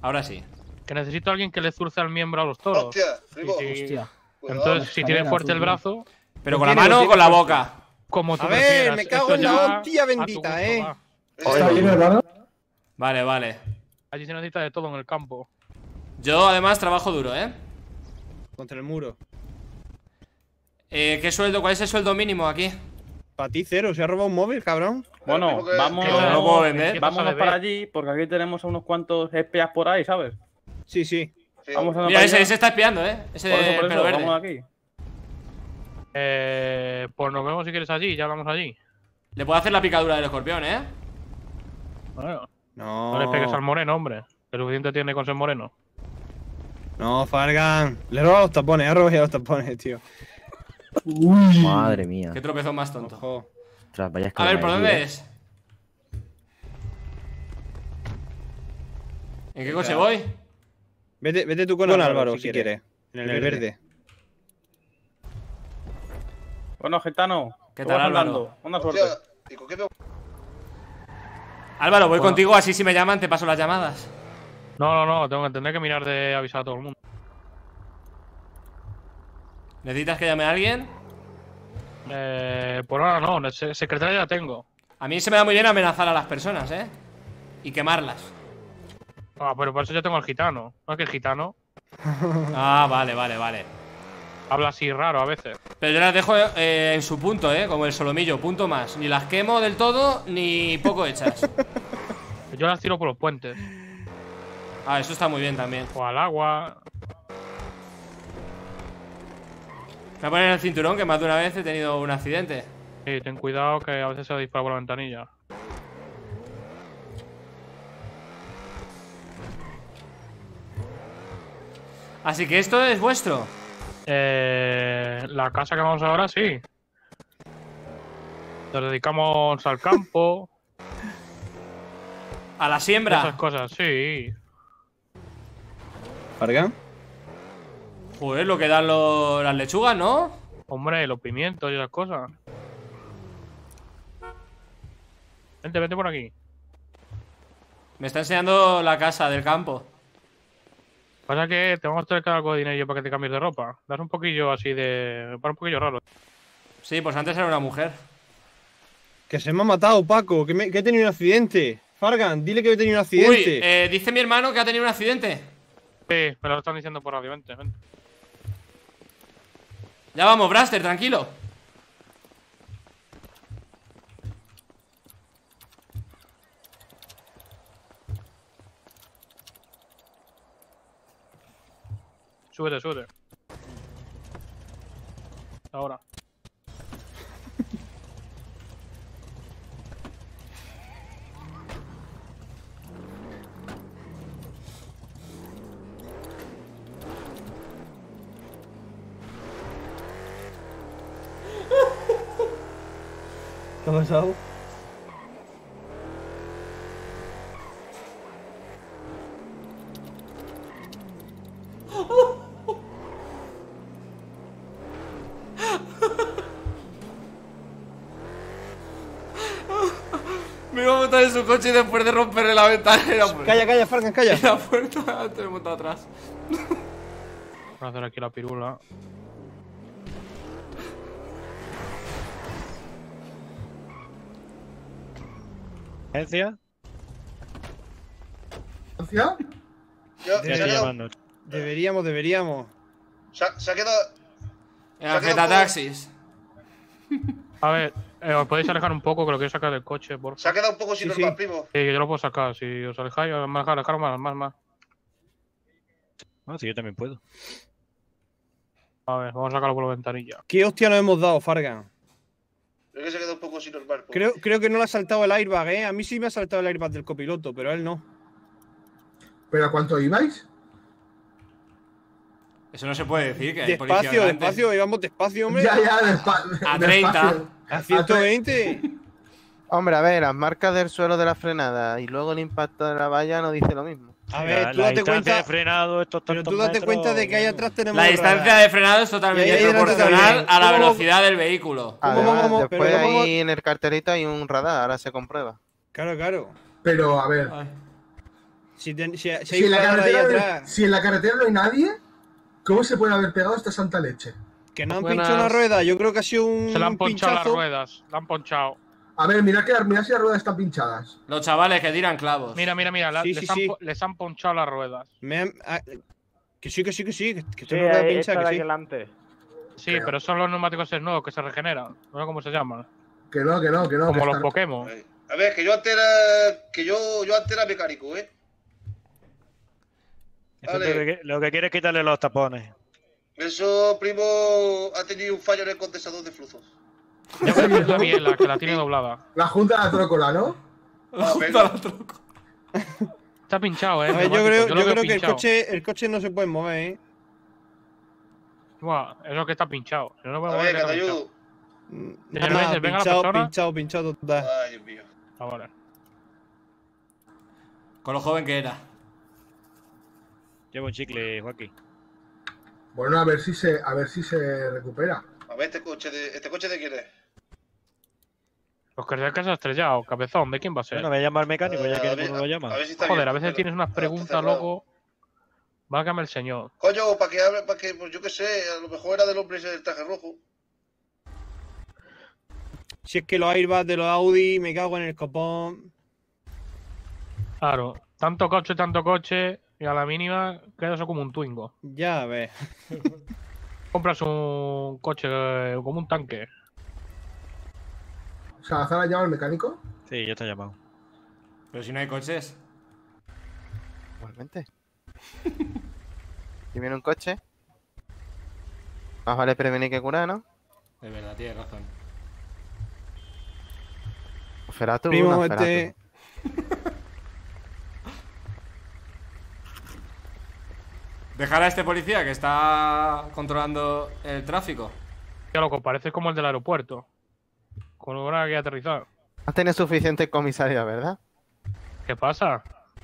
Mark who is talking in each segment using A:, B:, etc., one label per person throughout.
A: Ahora sí.
B: Que necesito a alguien que le zurce al miembro a los toros.
C: Hostia, primo.
D: Hostia.
B: Entonces, si tiene fuerte el brazo,
A: ¿Pero con la mano o con la boca?
B: como tú
E: A ver,
B: prefieras.
E: me cago
B: Esto
E: en la
B: ya
E: hostia
B: a tu
E: bendita,
B: gusto va.
F: ¿Está bien, hermano?
A: Vale, vale.
B: Allí se necesita de todo en el campo.
A: Yo además trabajo duro, ¿eh?
E: Contra el muro.
A: ¿Qué sueldo? ¿Cuál es el sueldo mínimo aquí?
E: Para ti cero, se ha robado un móvil, cabrón.
G: Bueno, vamos,
A: No lo puedo vender.
G: vámonos para allí, porque aquí tenemos a unos cuantos espías por ahí, ¿sabes?
E: Sí, sí.
G: Vamos a
A: Mira, ese está espiando, ¿eh? Ese
G: por
A: de
G: eso,
A: pelo verde.
G: vamos aquí.
B: Pues nos vemos si quieres allí, ya vamos allí.
A: Le puedo hacer la picadura del escorpión, ¿eh?
B: Bueno,
E: No.
B: no le pegues al moreno, hombre. Que suficiente tiene con ser moreno.
E: No, Fargan. Le he robado los tapones, he robado los tapones, tío.
D: Madre mía.
A: Qué tropezón más tonto.
E: Ojo.
D: Ostras, vaya
A: A ver, ¿por dónde
D: escalera,
A: es? ¿En qué coche voy?
E: Vete tú con Álvaro, si quieres. En el verde.
G: Bueno, Gitano.
A: ¿Qué
G: ¿cómo
A: tal,
G: vas
A: Álvaro?
G: andando? Buena suerte.
C: Hostia, ¿y con qué me...
A: Álvaro, voy contigo, así si me llaman te paso las llamadas.
B: No, tendré que mirar de avisar a todo el mundo.
A: ¿Necesitas que llame a alguien?
B: Por ahora no, secretaria ya tengo.
A: A mí se me da muy bien amenazar a las personas, ¿eh? Y quemarlas.
B: Ah, pero por eso ya tengo al gitano. ¿No es que el gitano
A: Ah, vale.
B: habla así raro a veces?
A: Pero yo las dejo en su punto, ¿eh? Como el solomillo, punto más. Ni las quemo del todo, ni poco hechas.
B: Yo las tiro por los puentes.
A: Ah, eso está muy bien también.
B: O al agua.
A: Me voy a poner el cinturón, que más de una vez he tenido un accidente.
B: Sí, ten cuidado que a veces se dispara por la ventanilla.
A: Así que esto es vuestro.
B: La casa que vamos ahora, sí. Nos dedicamos al campo.
A: A la siembra.
B: Esas cosas, sí.
E: ¿Fargan?
A: Joder, lo que dan las lechugas, ¿no?
B: Hombre, los pimientos y esas cosas. Vente por aquí.
A: Me está enseñando la casa del campo.
B: Pasa que te vamos a tener que dar algo de dinero para que te cambies de ropa. Das un poquillo así de... Me parece un poquillo raro.
A: Sí, pues antes era una mujer.
E: Que se me ha matado, Paco. Que he tenido un accidente. Fargan, dile que he tenido un accidente.
A: Uy, dice mi hermano que ha tenido un accidente.
B: Sí, me lo están diciendo por radio. Vente.
A: Ya vamos, Braster, tranquilo.
B: Súbete. Ahora.
E: ¿Qué ha pasado?
A: Me iba a montar en su coche y después de romperle la ventana
E: Calla, Fargan, calla.
A: la puerta te he montado atrás.
B: Vamos a hacer aquí la pirula.
H: ¿Agencia?
C: ¿Ya? ¿Se ha quedado?
E: Deberíamos.
C: Se ha quedado...
A: En la Zeta Taxis.
B: A ver, os podéis alejar un poco que lo quiero sacar del coche, por
C: Se ha quedado un poco sin normal, primo.
B: Sí, yo lo puedo sacar. Si os alejáis, alejaros más.
H: Ah, sí, yo también puedo.
B: A ver, vamos a sacarlo por la ventanilla.
E: ¿Qué hostia nos hemos dado, Fargan?
C: Creo que se ha quedado un poco sin normal.
E: Creo que no le ha saltado el airbag, ¿eh? A mí sí me ha saltado el airbag del copiloto, pero a él no.
I: ¿Pero a cuánto ibais?
A: Eso no se puede decir, que hay policía delante.
E: Despacio, íbamos despacio, hombre.
I: Ya,
A: A 30.
E: A 120.
J: Hombre, a ver, las marcas del suelo de la frenada y luego el impacto de la valla no dice lo mismo.
E: A ver, tú
H: la
E: date
H: distancia
E: cuenta.
H: de frenado, estos
E: Pero
H: tantos
E: tú date
H: metros,
E: cuenta de que ahí atrás tenemos.
A: La distancia de frenado es totalmente
E: Y ahí delante
A: proporcional
E: también.
A: a la
E: ¿Cómo?
A: velocidad del vehículo.
J: Además, después
E: pero ¿cómo?
J: ahí en el cartelito hay un radar, ahora se comprueba.
E: Claro.
I: Pero, a ver,
E: Si hay
I: Si en, la
E: cuadro ahí
I: carretera,
E: atrás,
I: si en la carretera no hay nadie, ¿cómo se puede haber pegado esta santa leche?
E: que no han
B: Buenas.
E: pinchado una rueda, yo creo que ha sido un
B: Se le han ponchado las
E: pinchazo.
B: ruedas. La han ponchado.
I: A ver, mira si las ruedas están pinchadas.
A: Los chavales que tiran clavos.
B: Mira,
E: Sí,
B: les,
E: sí,
B: han,
E: sí.
B: les han ponchado las ruedas.
E: Que sí, que
G: Sí,
E: tengo rueda pinchada,
G: esta de
E: que
G: aquí
E: sí.
G: delante.
B: Sí,
I: Creo.
B: pero son los neumáticos nuevos que se regeneran. No sé cómo se llaman.
I: Que no.
B: Como
I: que
B: los
I: están-
B: Pokémon.
C: A ver, que yo antes era. Que yo antes era mecánico, ¿eh? Vale.
H: Lo que quiere es quitarle los tapones.
C: Eso, primo, ha tenido un fallo en el condensador de flujos.
B: Ya ves que es la biela, que la tiene doblada.
I: La junta de la trócola, ¿no?
C: Ah, pero-
B: Está pinchado,
E: A ver, yo
B: neumático.
E: creo,
B: lo
E: yo
B: veo
E: creo que
B: pinchado.
E: el coche no se puede mover, ¿eh?
B: Buah, eso que está pinchado. Si no, no puedo
C: A
B: mover,
C: ver, que
B: que
C: te
B: está
C: ayudo.
B: Señor Meses, venga la persona.
E: pinchado total.
C: Ay, Dios mío.
B: pinchado. Ahora.
A: Con lo joven que era.
H: Lleva un chicle, Joaquín.
I: Bueno, a ver si se recupera.
C: A ver, ¿este coche de quién es?
B: Los que se ha estrellado, cabezón, ¿de quién va a ser?
H: Bueno, me llama al mecánico, ya que uno lo llama.
C: A ver si está
B: Joder,
C: bien,
B: a veces
C: pero-
B: tienes unas
C: está
B: preguntas,
C: cerrado.
B: loco. Válgame el señor.
C: Coño, para que hable, para que, pues yo qué sé, a lo mejor era del hombre ese del traje rojo.
E: Si es que los airbags de los Audi, me cago en el copón.
B: Claro, tanto coche, y a la mínima queda eso como un Twingo.
E: Ya ves.
B: Compras un coche como un tanque.
I: ¿Salazar ha llamado al mecánico?
H: Sí, ya está llamado.
A: Pero si no hay coches.
J: Igualmente. Si viene un coche. Más vale prevenir que curar, ¿no?
A: De verdad, tienes razón.
J: Feratu,
E: Primo,
J: no, Feratu.
E: este.
A: Dejar a este policía que está controlando el tráfico.
B: Ya loco, parece como el del aeropuerto. Con hora que aterrizar.
J: Has tenido suficiente comisaría, ¿verdad?
B: ¿Qué pasa?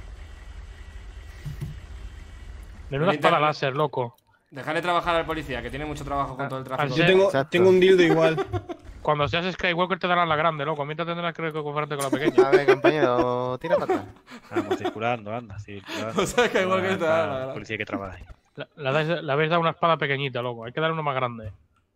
B: Menuda
A: Bonita-
B: espada láser, loco.
A: Dejarle trabajar al policía, que tiene mucho trabajo con todo el tráfico.
E: Yo tengo,
J: Exacto.
E: tengo un dildo igual.
B: Cuando seas Skywalker te darán la grande, loco. Mientras tendrás que confrontarte con la pequeña.
J: A ver, compañero, tira para atrás.
H: Vamos circulando, anda. Circulando.
A: O sea, que igual que te da la gran.
H: Policía que trabaja.
B: Le habéis dado una espada pequeñita, loco. Hay que darle uno más grande.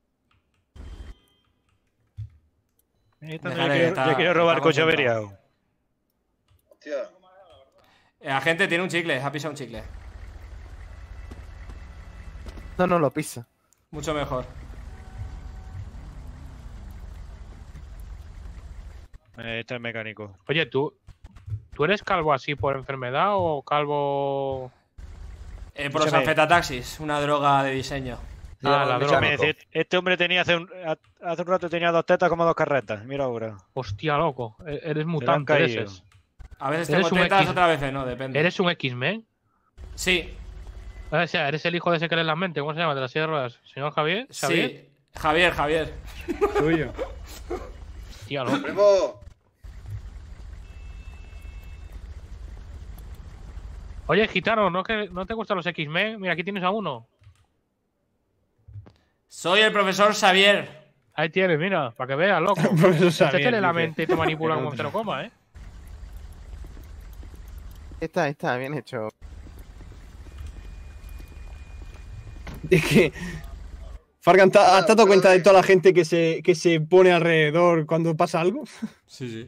A: Déjale, está-
H: Yo quiero robar
A: está
H: coche
A: concentrado.
H: averiado.
C: Hostia.
A: Agente tiene un chicle, ha pisado un chicle.
J: No lo pisa.
A: Mucho mejor.
H: Este es mecánico.
B: Oye, ¿tú eres calvo así por enfermedad o calvo...?
A: Por los
H: Escúchame.
A: anfetataxis, una droga de diseño.
B: Ah, la droga.
H: Escúchame, este hombre tenía hace un rato tenía 2 tetas como 2 carretas. Mira ahora.
B: Hostia, loco. Eres
H: han
B: mutante,
H: caído.
B: eres.
A: A veces
B: Eres
A: tengo
B: un
A: tetas,
B: X.
A: otras veces no, depende.
B: ¿Eres un X-Men?
A: Sí,
B: O sea, eres el hijo de ese que lee las mentes. ¿Cómo se llama? ¿De la silla de ruedas? ¿Señor Javier?
A: sí. Javier.
E: Suyo.
B: Hostia, loco.
C: Primo,
B: Oye, gitano, ¿no te gustan los X-Men? Mira, aquí tienes a uno.
A: Soy el profesor Xavier.
B: Ahí tienes, mira, para que veas, loco.
E: Profesor
B: Este
E: Xavier,
B: te lee la
E: dice.
B: mente y te manipula como cero coma, ¿eh?
J: Ahí está, bien hecho.
E: Es que. Fargan, ¿has dado cuenta de toda la gente que se pone alrededor cuando pasa algo?
A: Sí.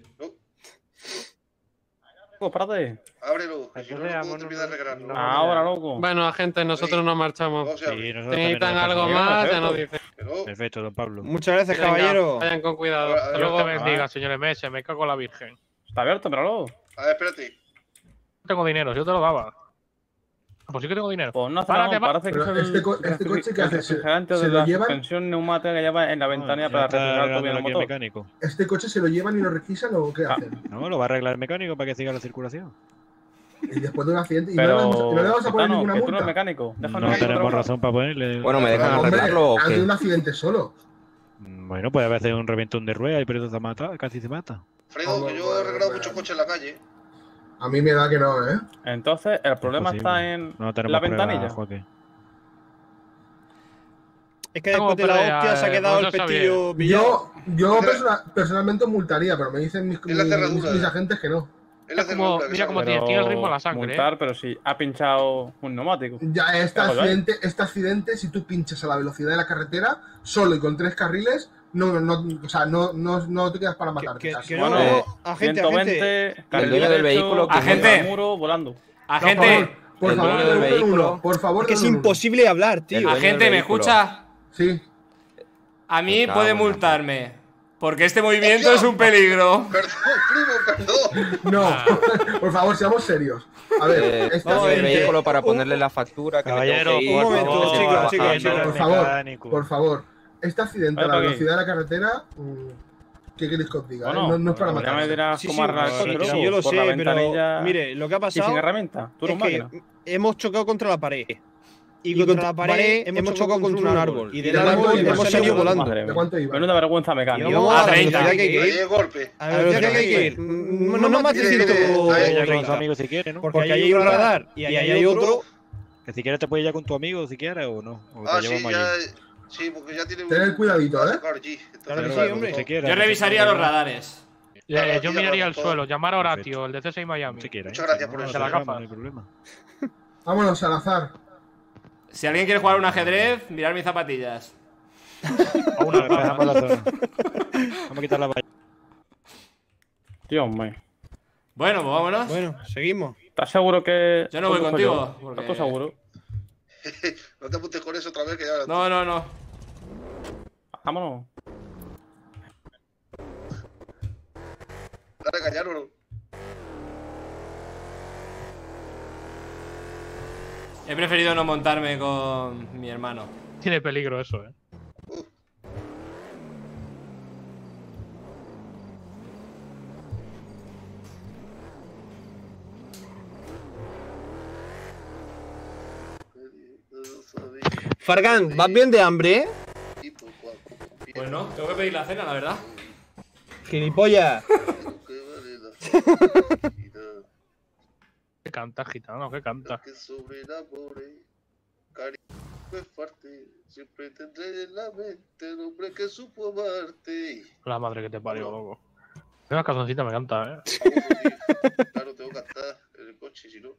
G: Loco, espérate.
C: ábrelo.
H: Aquí
C: Yo no puedo
H: veamos,
C: terminar de arreglarlo.
G: Ahora, loco.
D: Bueno, agente, nosotros nos marchamos.
C: ¿Cómo se
H: Sí,
C: abre?
H: nosotros
D: Si necesitan
H: también nos
D: algo
H: pasamos.
D: más, ya nos dicen.
C: Que no.
H: Perfecto, don Pablo.
E: Muchas gracias,
D: Venga,
E: caballero.
D: Vayan con cuidado.
C: Ahora,
D: Hasta
B: Dios
D: luego.
B: te bendiga, señor MS. Me cago en la virgen.
G: Está abierto, míralo.
C: A ver, espérate.
B: No tengo dinero, yo te lo daba. Pues sí que tengo dinero.
G: Pues no hace
B: Párate,
G: nada, parece que
I: Pero
G: es el,
I: este coche que
G: el
I: hace,
G: refrigerante
I: ¿se
G: de
I: lo
G: la
I: llevan?
G: suspensión neumática que lleva en la ventanilla para refrigerar todo bien el
H: aquí el
G: motor.
H: mecánico.
I: ¿Este coche se lo llevan y lo requisan o qué hacen?
H: No, lo va a arreglar el mecánico para que siga la circulación.
I: Y después de un accidente. Y
G: Pero,
I: no le vamos a poner
G: Gitano,
I: ninguna
G: que tú no eres
I: multa.
G: mecánico. Déjanos
H: No
G: nosotros
H: tenemos
G: trabajar.
H: razón para ponerle.
J: Bueno, ¿me dejan
I: Hombre,
J: arreglarlo o
I: ha habido
J: qué?
I: un accidente solo.
H: Bueno, puede haber un reventón de rueda y por eso se mata, casi se mata.
C: Fredo, que yo he arreglado muchos coches en la calle.
I: A mí me da que no, ¿eh?
G: Entonces, el problema
H: posible.
G: está en
H: No tenemos
G: la
H: pruebas,
G: ventanilla.
H: Joaquín.
E: Es que después de la hostia se ha quedado el pestillo
I: Yo,
E: pillado.
I: personalmente multaría, pero me dicen mis
C: Es la cerradura,
I: agentes que no.
C: Él hace
B: como,
C: locura, que
B: mira
C: sabe.
B: cómo tiene el ritmo a la sangre.
G: Multar, pero si ha pinchado un neumático.
I: Ya, este accidente, si tú pinchas a la velocidad de la carretera, solo y con 3 carriles, o sea, no te quedas para matarte. casi.
E: que
G: Bueno,
E: no, agente,
G: 120, carril
J: dueño del
G: derecho,
J: vehículo que
A: Agente.
G: muro, volando.
A: Agente,
I: Por
J: El
I: favor,
J: dueño del
I: de uno en
J: vehículo.
I: uno, por favor.
E: es que es
I: de uno en uno.
E: imposible hablar, tío.
J: El dueño
A: agente,
J: del
A: ¿me
J: vehículo.
A: escucha?
I: Sí.
A: A mí
J: Me cago
A: puede
J: en la
A: multarme. Porque este movimiento es un peligro.
C: Perdón, primo, perdón.
I: No, por favor, seamos serios. A ver, este
J: Dueño del
I: accidente,
J: vehículo para ponerle la factura. Que me
H: Caballero,
J: tengo que ir.
E: un
H: por
E: momento,
H: favor,
E: chicos,
H: bajando
E: chicos,
H: el
E: chicos.
H: mecánico.
I: por favor, este accidente a
G: Vale,
I: la
G: ¿para qué?
I: velocidad de la carretera, ¿qué queréis que os diga?
G: Bueno,
I: No es para
G: ya me
I: matar.
G: dirás
E: Sí,
G: cómo
E: sí,
G: arrancar el
E: sí,
G: globo,
E: yo lo
G: por
E: sé,
G: la
E: pero
G: ventanilla
E: mire, lo que ha
G: y sin
E: pasado
G: herramienta. Tú
E: es
G: eres máquina.
E: que hemos chocado contra la pared. Y contra la pared hemos chocado contra un árbol. Y del
I: ¿De cuánto
E: árbol
I: iba?
E: hemos salido volando.
G: Madre
I: ¿De
G: mía.
I: cuánto iba?
G: Menuda vergüenza mecánica.
E: Íbamos
A: a
E: a la
A: 30.
E: velocidad que hay que
C: Ahí
E: ir.
C: el golpe.
E: A la velocidad que hay que ir. No más de
C: Mire, mire,
E: 100.
C: ahí,
H: Vaya con
E: Porque
H: tus amigos si quieres, ¿no?
E: ahí hay un radar y ahí hay otro.
H: Que si quieres te puedes ir ya con tu amigo si quieres o no. O te
C: Ah, sí,
H: llevamos
C: ya.
H: allí.
C: Sí, porque ya tiene
I: Tened cuidadito, ¿eh?
C: Claro, sí.
E: Claro que
C: Entonces,
E: sí, hombre.
H: Si quieres,
A: Yo revisaría los radares.
B: Yo miraría el suelo, llamar a Horatio, el de C6 Miami.
H: Si quieres.
C: Muchas gracias por
H: No,
C: eso.
H: no,
B: De la gafa.
H: no hay problema.
I: Vámonos al azar.
A: Si alguien quiere jugar un ajedrez, mirar mis zapatillas.
B: A una
H: Dejamos la zona. Vamos a quitar la valla.
G: Dios mío.
A: Bueno, pues vámonos.
E: Bueno, seguimos.
G: ¿Estás seguro que.?
A: Yo no voy
G: conduzco
A: contigo,
G: yo?
A: porque-
G: ¿Estás seguro?
C: No te apuntes con eso otra vez que ya.
A: No, no, no.
G: Vámonos.
C: Dale, cañarlo.
A: He preferido no montarme con mi hermano.
B: Tiene peligro eso,
E: Fargan, ¿vas bien de hambre?
A: Pues no, tengo que pedir la cena, la verdad.
E: Gilipollas.
B: ¿Qué canta, gitano? ¿Qué canta?
C: Que sobre enamore, cariño es fuerte, siempre tendré en la mente el hombre que supo amarte.
B: La madre que te parió, loco. Esa cancioncita me canta,
C: Claro, tengo que cantar en el coche, si no.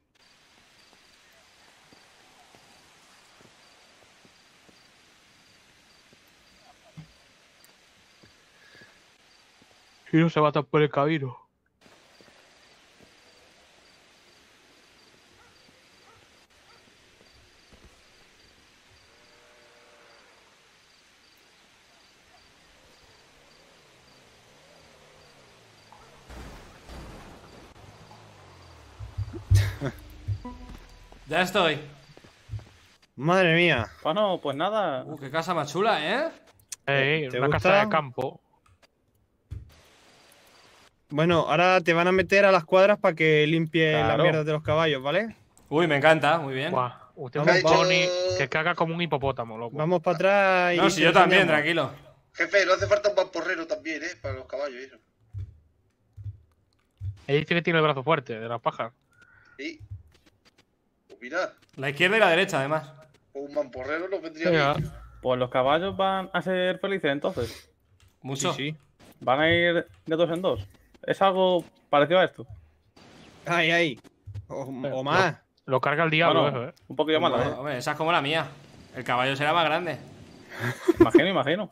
B: Si no se va a tapar el camino.
A: Ya estoy.
E: Madre mía.
G: Bueno, pues nada.
A: Qué casa más chula, ¿eh?
E: ¿Te
B: Una
E: gusta?
B: casa de campo.
E: Bueno, ahora te van a meter a las cuadras para que limpie las
G: Claro.
E: mierdas de los caballos, ¿vale?
A: Uy, me encanta, muy bien.
B: Buah, usted es
E: Vamos,
B: un
C: vamos.
B: pony que caga como un hipopótamo, loco.
E: Vamos para atrás y.
A: No, si
E: te
A: yo también,
E: enseñamos.
A: tranquilo.
C: Jefe, no hace falta un mamporrero también, para los caballos, eso.
B: Él dice que tiene el brazo fuerte, de las pajas.
C: Sí. Pues mira,
A: La izquierda y la derecha, además.
C: un mamporrero nos vendría
B: Venga.
C: bien.
G: Pues los caballos van a ser felices entonces.
A: Mucho.
E: Sí, sí.
G: Van a ir de dos en dos. Es algo parecido a esto.
E: Ay, ay. O más.
B: Lo carga el diablo,
G: Bueno,
B: eso,
G: un poquillo más,
A: Bueno, hombre, esa es como la mía. El caballo será más grande.
G: Imagino.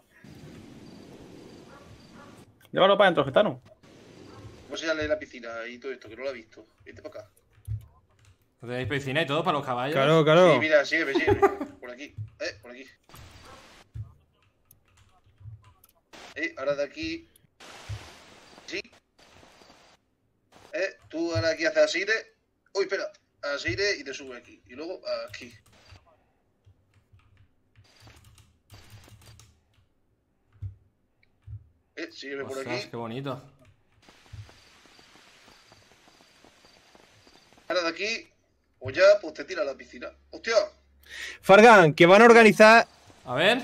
G: Llévalo para adentro, gitano.
C: Vamos a enseñarle la piscina y todo esto, que no lo ha visto. Vente para acá.
A: ¿No tenéis piscina y todo para los caballos?
E: Claro, claro.
C: Sí, mira, sígueme. Por aquí. Por aquí. Ahora de aquí. Sí. Tú ahora aquí haces así de. Uy, espera. Así de y te sube aquí. Y luego aquí. Sígueme por
A: Ostras,
C: aquí.
A: qué bonito.
C: Ahora de aquí. Pues ya, pues te tira a la piscina. ¡Hostia!
E: Fargan, que van a organizar.
A: A ver.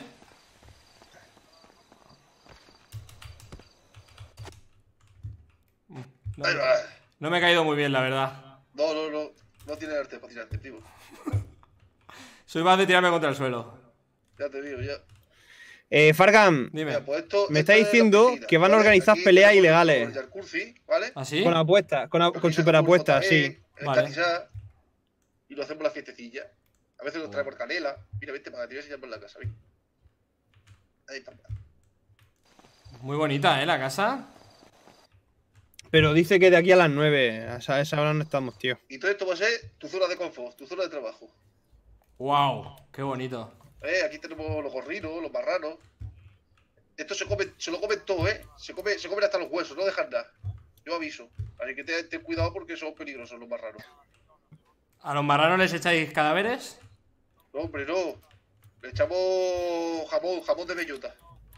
A: No,
C: Ahí va.
A: no me ha caído muy bien, la verdad.
C: No. No tiene arte para tirarte, primo.
A: Soy más de tirarme contra el suelo.
C: Ya te digo, ya.
E: Fargan,
A: Dime.
C: Mira, pues esto
E: me está
C: es la
E: diciendo
C: piscina,
E: que van a
C: ¿vale?
E: organizar
C: Aquí
E: peleas
C: tenemos
E: ilegales.
C: el jacuzzi, ¿vale?
A: ¿Así?
E: Con apuestas, con superapuestas, sí.
C: El
A: Vale.
C: canizá, y lo hacemos la fiestecilla. A veces nos traemos canela. Mira, vente para que te voy a enseñar por la casa, ven. Ahí está.
A: Muy bonita, la casa.
E: Pero dice que de aquí a las 9. A esa hora no estamos, tío.
C: Y todo esto va a ser tu zona de confort, tu zona de trabajo.
A: Wow, qué bonito.
C: Aquí tenemos los gorrinos, los marranos. Esto se lo comen todo, Se comen hasta los huesos, no dejan nada. Yo aviso. Así que ten cuidado porque son peligrosos los marranos.
A: ¿A los marranos les echáis cadáveres?
C: No, hombre, no. Le echamos jamón de bellota.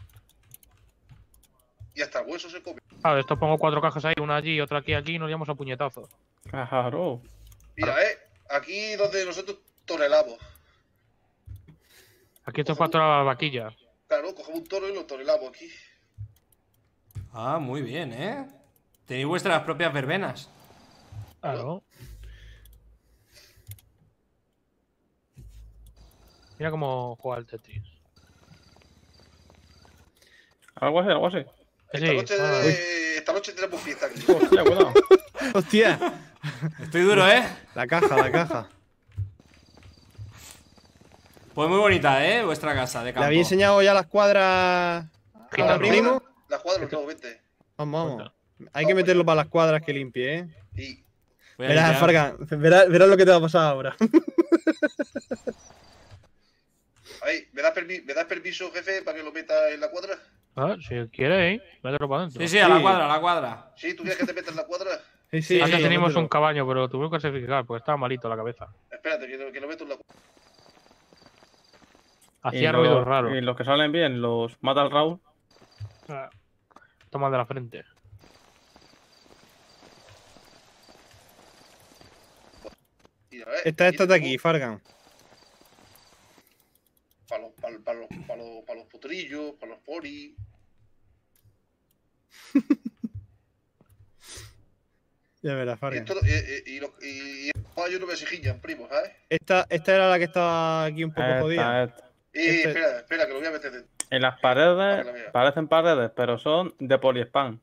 C: Y hasta el hueso se come.
B: Ah, de esto pongo 4 cajas ahí, una allí, otra aquí, y nos llevamos a puñetazos.
G: Claro.
C: Mira, aquí donde nosotros tonelamos.
B: Aquí esto es para todas las vaquillas.
C: Claro, cogemos un toro y lo tonelamos aquí.
A: Ah, muy bien, Tenéis vuestras propias verbenas.
B: Claro. Mira cómo juega el Tetris.
G: Algo así, algo así.
C: Esta noche tenemos fiesta aquí.
G: Hostia, cuidado.
E: Hostia.
A: Estoy duro,
E: La caja.
A: Pues muy bonita, vuestra casa de campo.
E: ¿Le había enseñado ya las cuadras al primo?
C: Las cuadras no, vente.
E: Vamos. Hay que meterlo para las cuadras que limpie,
C: Y
A: Voy a
E: Verás,
A: limpiar.
E: Fargan, verás lo que te va a pasar ahora.
C: ahí, ¿me das permiso, jefe, para que lo meta en la cuadra?
B: Ah, si quieres, mételo para adentro.
A: Sí, a la cuadra, a la cuadra.
C: ¿Sí? ¿Tú quieres que te meta en la cuadra?
E: Sí,
B: Antes teníamos
E: mételo.
B: un caballo, pero tuve que sacrificar porque estaba malito la cabeza.
C: Espérate, que lo meto en la cuadra.
B: Hacía ruidos raros.
G: Y los que salen bien los mata el Raúl.
B: Toma de la frente.
C: Mira,
E: Esta de aquí, Fargan.
C: Para los potrillos, para los poris.
E: Ya verás,
C: Y,
E: Fargan.
C: y los caballos no me exigían, primo, ¿sabes?
E: Esta era la que estaba aquí un poco jodida.
G: Esta.
C: Espera, que lo voy a meter dentro.
G: En las
C: Para que la
G: paredes
C: vea.
G: parecen paredes, pero son de poliespán.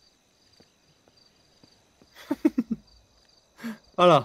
E: Hola.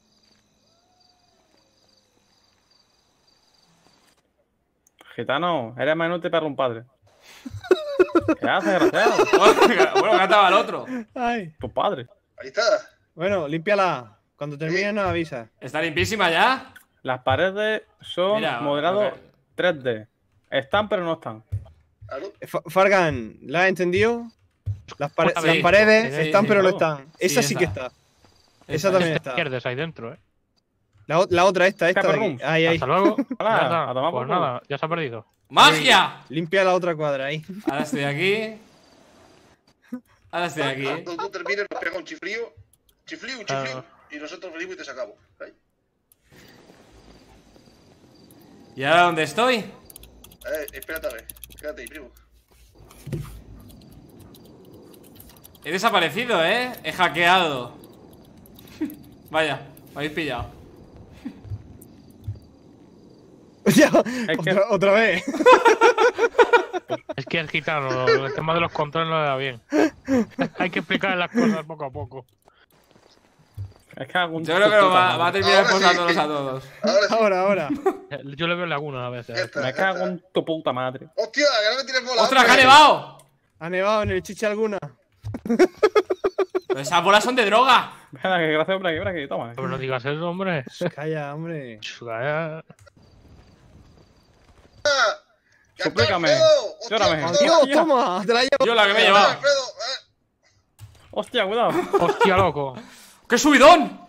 G: Gitano, eres más inútil para un padre. ¿Qué haces, desgraciado?
A: Bueno, cantaba el otro.
E: Ay.
G: Tu padre.
C: Ahí está.
E: Bueno, límpiala. Cuando termine nos avisa.
A: ¿Está limpísima ya?
G: Las paredes son
A: Mira,
G: modelados
A: ok.
G: 3D. Están, pero no están.
C: Claro.
E: Fargan, ¿la has entendido? Las
B: Sí,
E: paredes
B: sí,
E: están,
B: sí,
E: pero no
B: claro.
E: están. Esa sí que está. Esa también está.
B: Pierdes ahí dentro,
E: La otra, esta de
G: Escape
E: aquí.
G: rooms.
E: Ahí.
B: Hasta luego.
G: Hala,
B: Ya está.
G: a tomar por
B: Pues
G: culo.
B: nada, ya se ha perdido.
A: ¡Magia!
E: Limpia la otra cuadra ahí.
A: Ahora estoy aquí. Ahora estoy aquí.
C: Cuando tú termines, nos pega un chiflío. Un chiflío.
B: Ah.
C: Y nosotros venimos y te sacamos. ¿Ahí?
A: ¿Y ahora dónde estoy?
C: Espérate a ver. Quédate ahí, primo.
A: He desaparecido, He hackeado. Vaya, me habéis pillado.
E: Otra vez.
B: Es que el gitano, el tema de los controles no le da bien. Hay que explicar las cosas poco a poco.
G: Es que algún
A: Yo creo que lo va a
G: madre.
A: terminar
C: Ahora sí.
A: expulsándolos a todos.
C: Ahora sí.
E: Ahora.
B: Yo le veo lagunas a veces.
C: Ya está,
G: Me
C: ya
G: cago
C: está.
G: en tu puta madre.
C: ¡Hostia! ¡Que no me tires bola!
A: ¡Ostras, que ha
C: hombre!
A: nevado!
E: ¿Ha nevado en el chiche alguna?
A: Pero esas bolas son de droga.
G: Venga, que gracias, hombre, que toma.
B: Pero no digas eso, hombre.
E: Calla, hombre.
B: Vaya.
C: ¡Ya está,
G: Suplícame.
C: Alfredo! ¡Hostia,
G: Llórame.
C: Alfredo!
E: Dios, toma, te la llevo.
A: Yo la que me he llevado.
C: Alfredo!
G: Hostia, cuidado.
B: Hostia, loco.
A: ¡Qué subidón!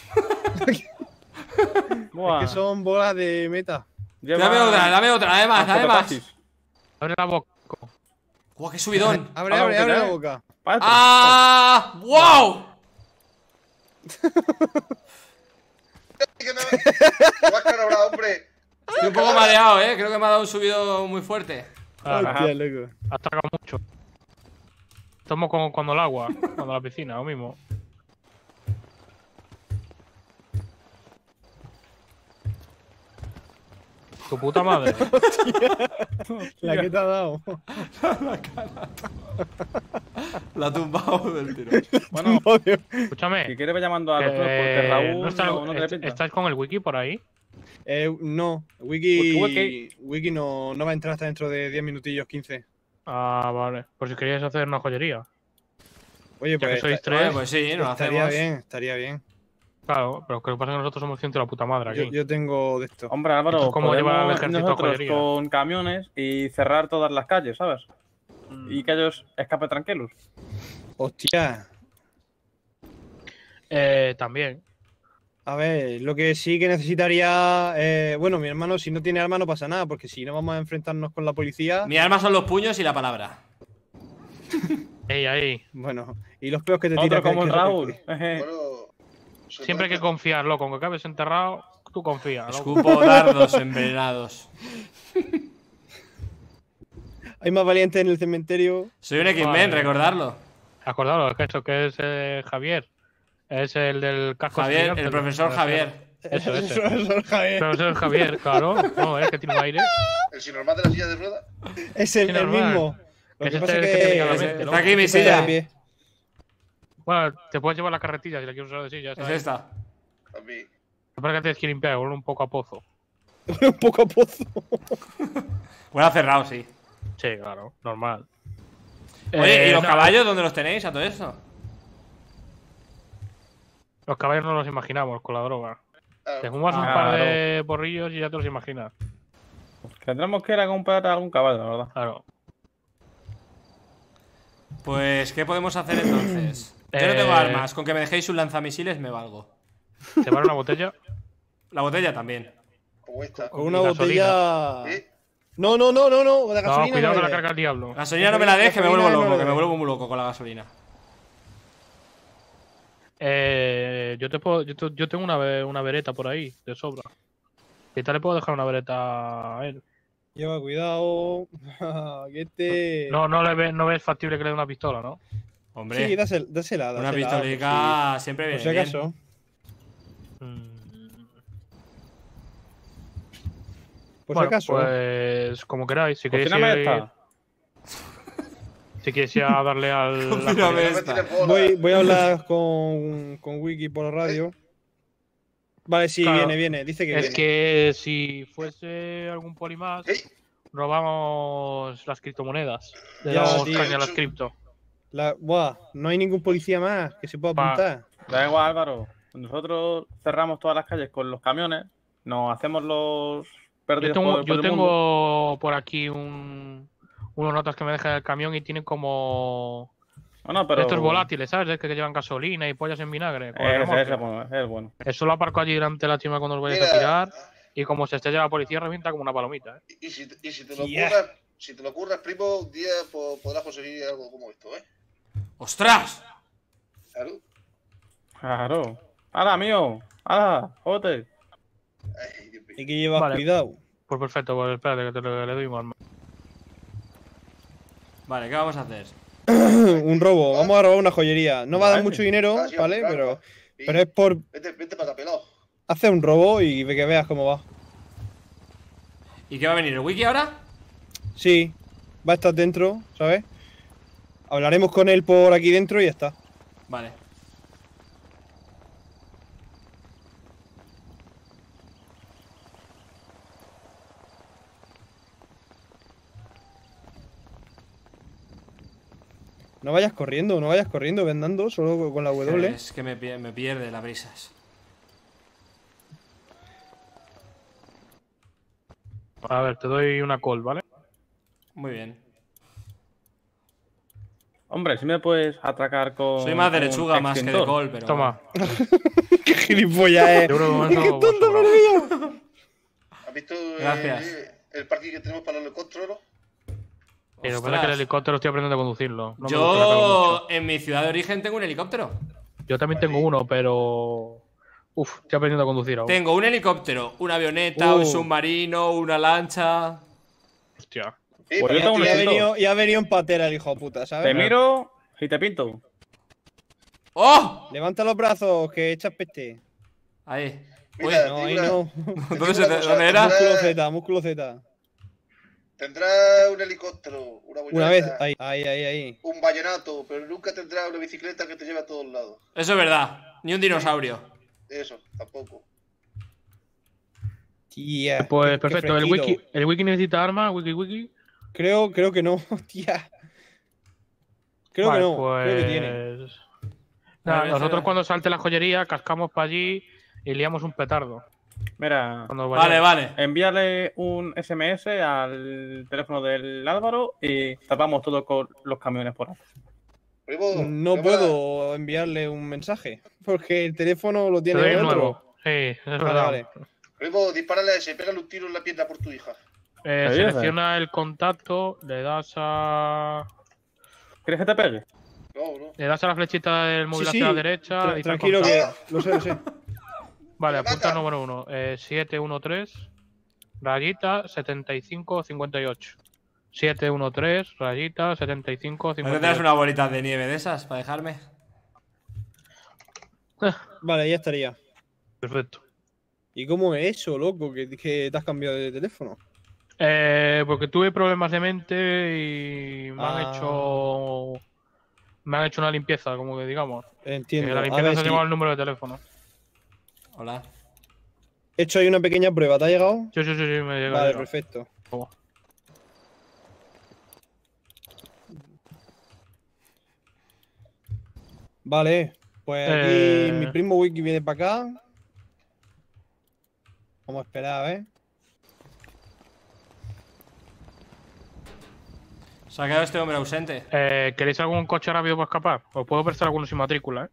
G: Buah.
E: Que son bolas de meta.
G: Lleva
A: Dame otra, dame más, dame más.
G: fototaxis.
B: Abre la boca.
A: ¡Guau, qué subidón!
E: Abre
G: Ahora, ¿qué
E: la
G: tal?
E: boca.
G: Pa' dentro.
A: ¡Ah! ¡Wow!
C: ¡Que me vas ahora, hombre!
A: Estoy un poco mareado, Creo que me ha dado un subido muy fuerte.
E: Hostia, loco.
B: Has tragado mucho. Tomo como cuando el agua, cuando la piscina, lo mismo. Tu puta madre.
E: La que te ha dado.
A: La ha tumbado del tiro.
G: Bueno,
B: Escúchame.
G: si quieres ve llamando a los otros, porque Raúl
B: no está-
G: no te le pinta.
B: ¿Estás con el wiki por ahí?
E: No, Wiki no va a entrar hasta dentro de 10 minutillos, 15.
B: Ah, vale. Por si querías hacer una joyería.
E: Oye,
B: Ya que
E: pues,
B: sois
E: está-
B: tres.
A: Oye, pues sí, nos
E: estaría
A: hacemos.
E: bien, estaría bien.
B: Claro, pero lo que pasa es que nosotros somos gente de la puta madre aquí.
E: Yo tengo de esto.
G: Hombre,
B: Esto
G: Álvaro,
B: es como llevar al
G: podemos
B: ejército a
G: nosotros
B: joyería.
G: con camiones y cerrar todas las calles, ¿sabes? Y que ellos escapen tranquilos.
E: Hostia.
B: También.
E: A ver, lo que sí que necesitaría. Bueno, mi hermano, si no tiene arma, no pasa nada, porque si no vamos a enfrentarnos con la policía.
A: Mi arma son los puños y la palabra.
B: Ahí.
E: Bueno, y los peos que te
G: Otro
E: tiras.
G: como el Raúl.
C: Bueno, se
B: Siempre hay que
C: puede-
B: confiar, loco. Aunque acabes enterrado, tú confías. loco.
A: Escupo dardos envenenados.
E: Hay más valientes en el cementerio.
A: Soy un X-Men,
B: Vale.
A: recordarlo.
B: Acordaros, es que eso que es Javier. Es el del casco.
A: Javier,
B: gigante,
A: el profesor Javier.
B: Eso, ese.
E: Profesor Javier.
B: Profesor Javier, claro. No, es que tiene un aire.
C: El sinormal de la silla de ruedas.
E: Es el
B: normal.
E: mismo. Lo
B: Es
E: que
B: este
E: pasa
B: el
E: es
B: que tiene
E: que.
B: cada vez,
A: Está
B: loco.
A: aquí mi
E: está de
A: silla.
E: pie.
B: Bueno, te puedes llevar la carretilla si la quieres usar de silla.
A: Es esta.
C: A mí.
B: Para que tienes que limpiar, huele un poco a pozo.
E: Un poco a pozo.
A: Bueno, cerrado, sí.
B: Sí, claro, normal.
A: Oye, ¿y los
B: no,
A: caballos dónde los tenéis a todo eso?
B: Los caballos no los imaginamos con la droga.
C: Ah,
B: Te fumas un
G: Claro.
B: par de porrillos y ya te los imaginas.
G: Tendremos que ir a comprar algún caballo, la verdad.
B: Claro.
A: Pues, ¿qué podemos hacer entonces? Yo no tengo armas. Con que me dejéis un lanzamisiles me valgo.
B: Te vale una botella.
A: La botella también.
C: como esta.
E: Con una
B: Y
E: botella.
C: ¿Eh?
E: No, de
B: No,
E: gasolina.
B: cuidado
E: no
B: que la
E: le
B: carga el diablo.
A: La gasolina no me la des, que me vuelvo
E: Gasolina no
A: loco,
E: le
A: que me
E: des.
A: vuelvo muy loco con la gasolina.
B: Yo tengo una vereta por ahí, de sobra. ¿Qué tal le puedo dejar una vereta a él?
E: Lleva cuidado. Que este.
B: No ves factible que le dé una pistola, ¿no?
A: Hombre,
E: Sí, dásela.
A: una
E: dásela,
A: pistolica siempre
E: Por
A: viene
E: si
A: bien.
E: acaso. Por si
B: Bueno,
E: acaso.
B: pues como queráis. Si queréis
G: Cocíname
B: ir,
G: esta.
B: si queréis ir a darle al...
A: Cocíname
C: No me
A: esta.
C: tires bola.
E: Voy a hablar con Wiki por la radio. Vale, sí,
B: Claro.
E: viene. Dice que
B: Es
E: viene.
B: que si fuese algún poli más,
C: ¿Eh?
B: robamos las criptomonedas. Le
E: Ya,
B: damos
E: tío.
B: caña a las cripto.
E: Buah, no hay ningún policía más que se pueda
B: Pa-
E: apuntar.
G: Da igual, Álvaro. Nosotros cerramos todas las calles con los camiones. Nos hacemos los perdidos por
B: Yo
G: el mundo.
B: tengo por aquí unas notas que me deja el camión y tienen como
G: Bueno, pero...
B: estos volátiles, ¿sabes? De que llevan gasolina y pollas en vinagre. con el
G: Ese,
B: remolque.
G: bueno, es bueno.
B: Eso lo aparco allí delante de la chima cuando os vayáis a
C: Mira.
B: tirar. Y como se estrella la policía, revienta como una palomita, ¿eh?
C: Y si te lo
E: Yeah.
C: ocurras, si te lo ocurras, primo, un día podrás conseguir algo como esto, ¿eh?
A: ¡Ostras!
C: Claro.
G: Claro. ¡Hala, mío! ¡Hala! ¡Joder!
C: Ay, Dios mío.
E: Hay que llevar
B: Vale.
E: cuidado.
B: Pues perfecto, pues espérate que le doy un arma.
A: Vale, ¿qué vamos a hacer?
E: Un robo. Vamos a robar una joyería. No va a dar
G: Vale.
E: mucho dinero,
C: Ah, sí,
E: ¿vale?
C: claro.
E: Pero es por
C: Vete para acá, pelado.
E: hacer un robo y que veas cómo va.
A: ¿Y qué va a venir? ¿El wiki ahora?
E: Sí, va a estar dentro, ¿sabes? Hablaremos con él por aquí dentro y ya está.
A: Vale.
E: No vayas corriendo, ve andando, solo con la W.
A: Es que me pierde las brisas.
B: A ver, te doy una call, ¿vale?
A: Muy bien.
G: Hombre, si me puedes atracar con...
A: Soy más de
G: un
A: lechuga más que de
G: extintor.
A: col, pero...
B: Toma.
E: ¡Qué gilipollas es!
B: Yo creo que con
E: ¡Qué
B: eso
E: tonto
B: vos sobrado.
C: ¿Has visto
A: Gracias.
C: el parking que tenemos para los helicópteros?
B: Pero para que el helicóptero estoy aprendiendo a conducirlo. No me gusta la
A: Yo en mi ciudad de origen tengo un helicóptero.
B: Yo también tengo uno, pero... Uf, estoy aprendiendo a conducir aún.
A: Tengo un helicóptero, una avioneta, un submarino, una lancha.
B: Hostia.
C: Sí,
G: Pues yo tengo un
E: Y ha
G: extintor.
E: venido, y ha venido en patera el hijo de puta, ¿sabes?
G: Te miro y te pinto.
A: ¡Oh!
E: Levanta los brazos, que echas peste.
A: Ahí.
C: Mira,
E: No,
C: te
E: ahí
C: digo
E: no.
C: una- te
A: ¿Dónde
C: digo una cosa,
A: dónde era?
E: Músculo Z, músculo Z.
C: Tendrá un helicóptero, una
E: Una vez,
C: avioneta,
E: ahí.
C: un vallenato, pero nunca tendrá una bicicleta que te lleve a todos lados.
A: Eso es verdad. Ni un dinosaurio.
C: Eso, tampoco.
E: Tía.
B: Pues
E: qué
B: perfecto,
E: fresquito.
B: el wiki necesita armas, wiki.
E: Creo que no, tía. Creo
B: Vale,
E: que no,
B: pues...
E: creo que tiene.
B: Nada,
A: Vale,
B: nosotros
A: vale.
B: cuando salte la joyería, cascamos para allí y liamos un petardo.
G: Mira,
B: Cuando
A: Vale,
B: vayamos.
A: vale.
G: envíale un SMS al teléfono del Álvaro y tapamos todo con los camiones por ahí.
C: Primo,
E: No
C: cámara.
E: puedo enviarle un mensaje. Porque el teléfono lo
B: Te
E: tiene
B: doy el
E: otro.
B: nuevo. Sí, es
E: Vale,
B: verdad.
E: vale.
C: Primo, dispárale a ese, pégale un tiro en la pierna por tu hija.
G: dices?
B: Selecciona el contacto, le das a
G: ¿Quieres que te pegue?
C: No.
B: le das a la flechita del móvil
E: Sí,
B: hacia
E: sí.
B: la derecha. dice el
E: Tranquilo que
B: contacto.
E: lo sé.
B: Vale,
C: Me
B: apunta el
C: mata.
B: número 1. 713, rayita 7558. 713, rayita
A: ¿No
B: 7558.
A: tendrás una bolita de nieve de esas para dejarme?
E: Vale, ya estaría.
B: Perfecto.
E: ¿Y cómo es eso, loco? Que te has cambiado de teléfono.
B: Porque tuve problemas de mente y me han hecho una limpieza, como que digamos.
E: Entiendo.
B: La
E: A
B: limpieza
E: ver,
B: se
E: sí.
B: llama el número de teléfono.
A: Hola.
E: He hecho ahí una pequeña prueba. ¿Te ha llegado?
B: Sí, me llega.
E: Vale,
B: llega.
E: perfecto.
B: Toma.
E: Vale, pues aquí mi primo Wiki viene para acá. Vamos a esperar, a ver.
A: Se ha quedado este hombre ausente.
B: ¿Queréis algún coche rápido para escapar? Os puedo prestar alguno sin matrícula,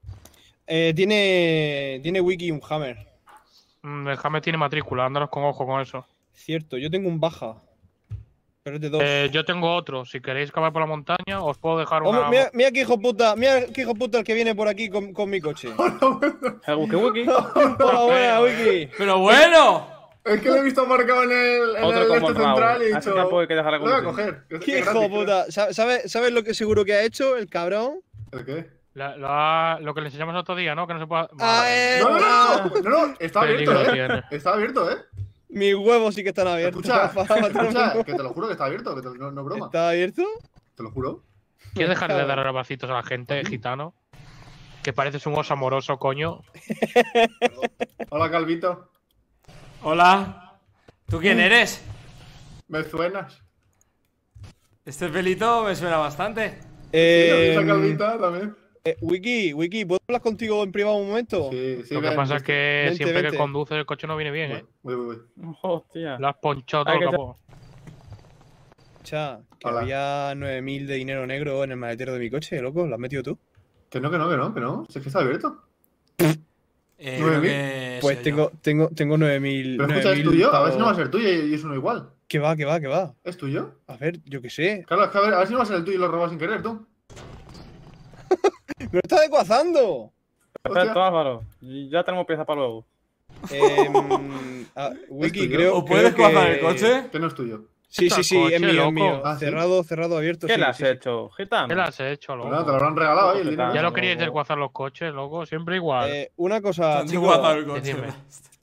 E: Tiene Wiki un Hammer.
B: El Hammer tiene matrícula, ándalos con ojo con eso.
E: Cierto, yo tengo un Baja. Pero es de dos.
B: Yo tengo otro. Si queréis escapar por la montaña, os puedo dejar
E: Hombre,
B: una.
E: mira qué hijo puta, el que viene por aquí con mi coche.
G: El wiki wiki.
E: Hola, buena, Wiki.
A: ¡Pero bueno!
I: Es que lo he visto marcado en el
G: Otro como
I: este
G: Raúl.
I: central y he
G: Así
I: dicho.
G: tampoco hay que dejar
I: Lo voy a
G: algún
I: coger. que es
E: Qué
I: gratis,
E: hijo
I: creo.
E: puta. ¿Sabes lo que seguro que ha hecho el cabrón?
I: ¿El qué?
B: Lo que le enseñamos otro día, ¿no? Que no se puede.
I: No, está abierto,
B: Peligro tiene.
I: Está abierto,
E: Mis huevos sí que están abiertos.
I: Escucha, que te lo juro que está abierto, que no es broma.
E: ¿Está abierto?
I: Te lo juro.
B: ¿Quieres dejar de dar abracitos a la gente, gitano? Que pareces un oso amoroso, coño.
I: Hola, Calvito.
A: Hola. ¿Tú quién eres?
I: ¿Me suenas?
A: Este pelito me suena bastante.
I: Esa Calvita también.
E: Wiki, ¿puedo hablar contigo en privado un momento?
I: Sí,
B: Lo que
I: ven,
B: pasa es que
E: Vente,
B: siempre que
E: vente.
B: conduce el coche no viene bien, ¿eh?
I: Voy.
G: Hostia.
B: Lo has ponchado todo
G: Hay
B: el
G: que
B: capó.
E: Cha, que
I: Hola.
E: había 9.000 de dinero negro en el maletero de mi coche, loco. ¿Lo has metido tú?
I: Que no. Si es que está abierto.
A: Creo que
E: Pues
A: soy yo.
E: tengo 9.000.
I: Pero escucha, es tuyo. A ver si no va a ser tuyo y es uno igual.
E: Que va.
I: ¿Es tuyo?
E: A ver, yo qué sé.
I: Claro, es que a ver si no va a ser el tuyo y lo robas sin querer, tú.
E: ¡Me lo está desguazando!
G: Perfecto, Álvaro. Ya tenemos piezas para luego.
E: Wiki,
I: tuyo?
E: creo.
A: ¿O puedes
E: creo
A: pasar
E: que-
A: el coche?
I: Que no es tuyo.
E: Sí,
B: Está
E: sí,
B: el coche,
E: es mío,
B: loco.
I: Ah, ¿sí?
E: Cerrado, abierto.
G: ¿Qué
E: sí,
G: le has
E: sí.
G: hecho, gitano?
B: ¿Qué le has hecho,
I: Pues
B: loco?
I: nada, te lo habrán regalado ahí el dinero.
B: Ya
G: no,
B: lo queríais
G: no.
B: desguazar los coches, loco. Siempre igual.
E: Una
A: Te
E: cosa,
A: han
E: chicos.
A: desguazado el coche.
B: Decime.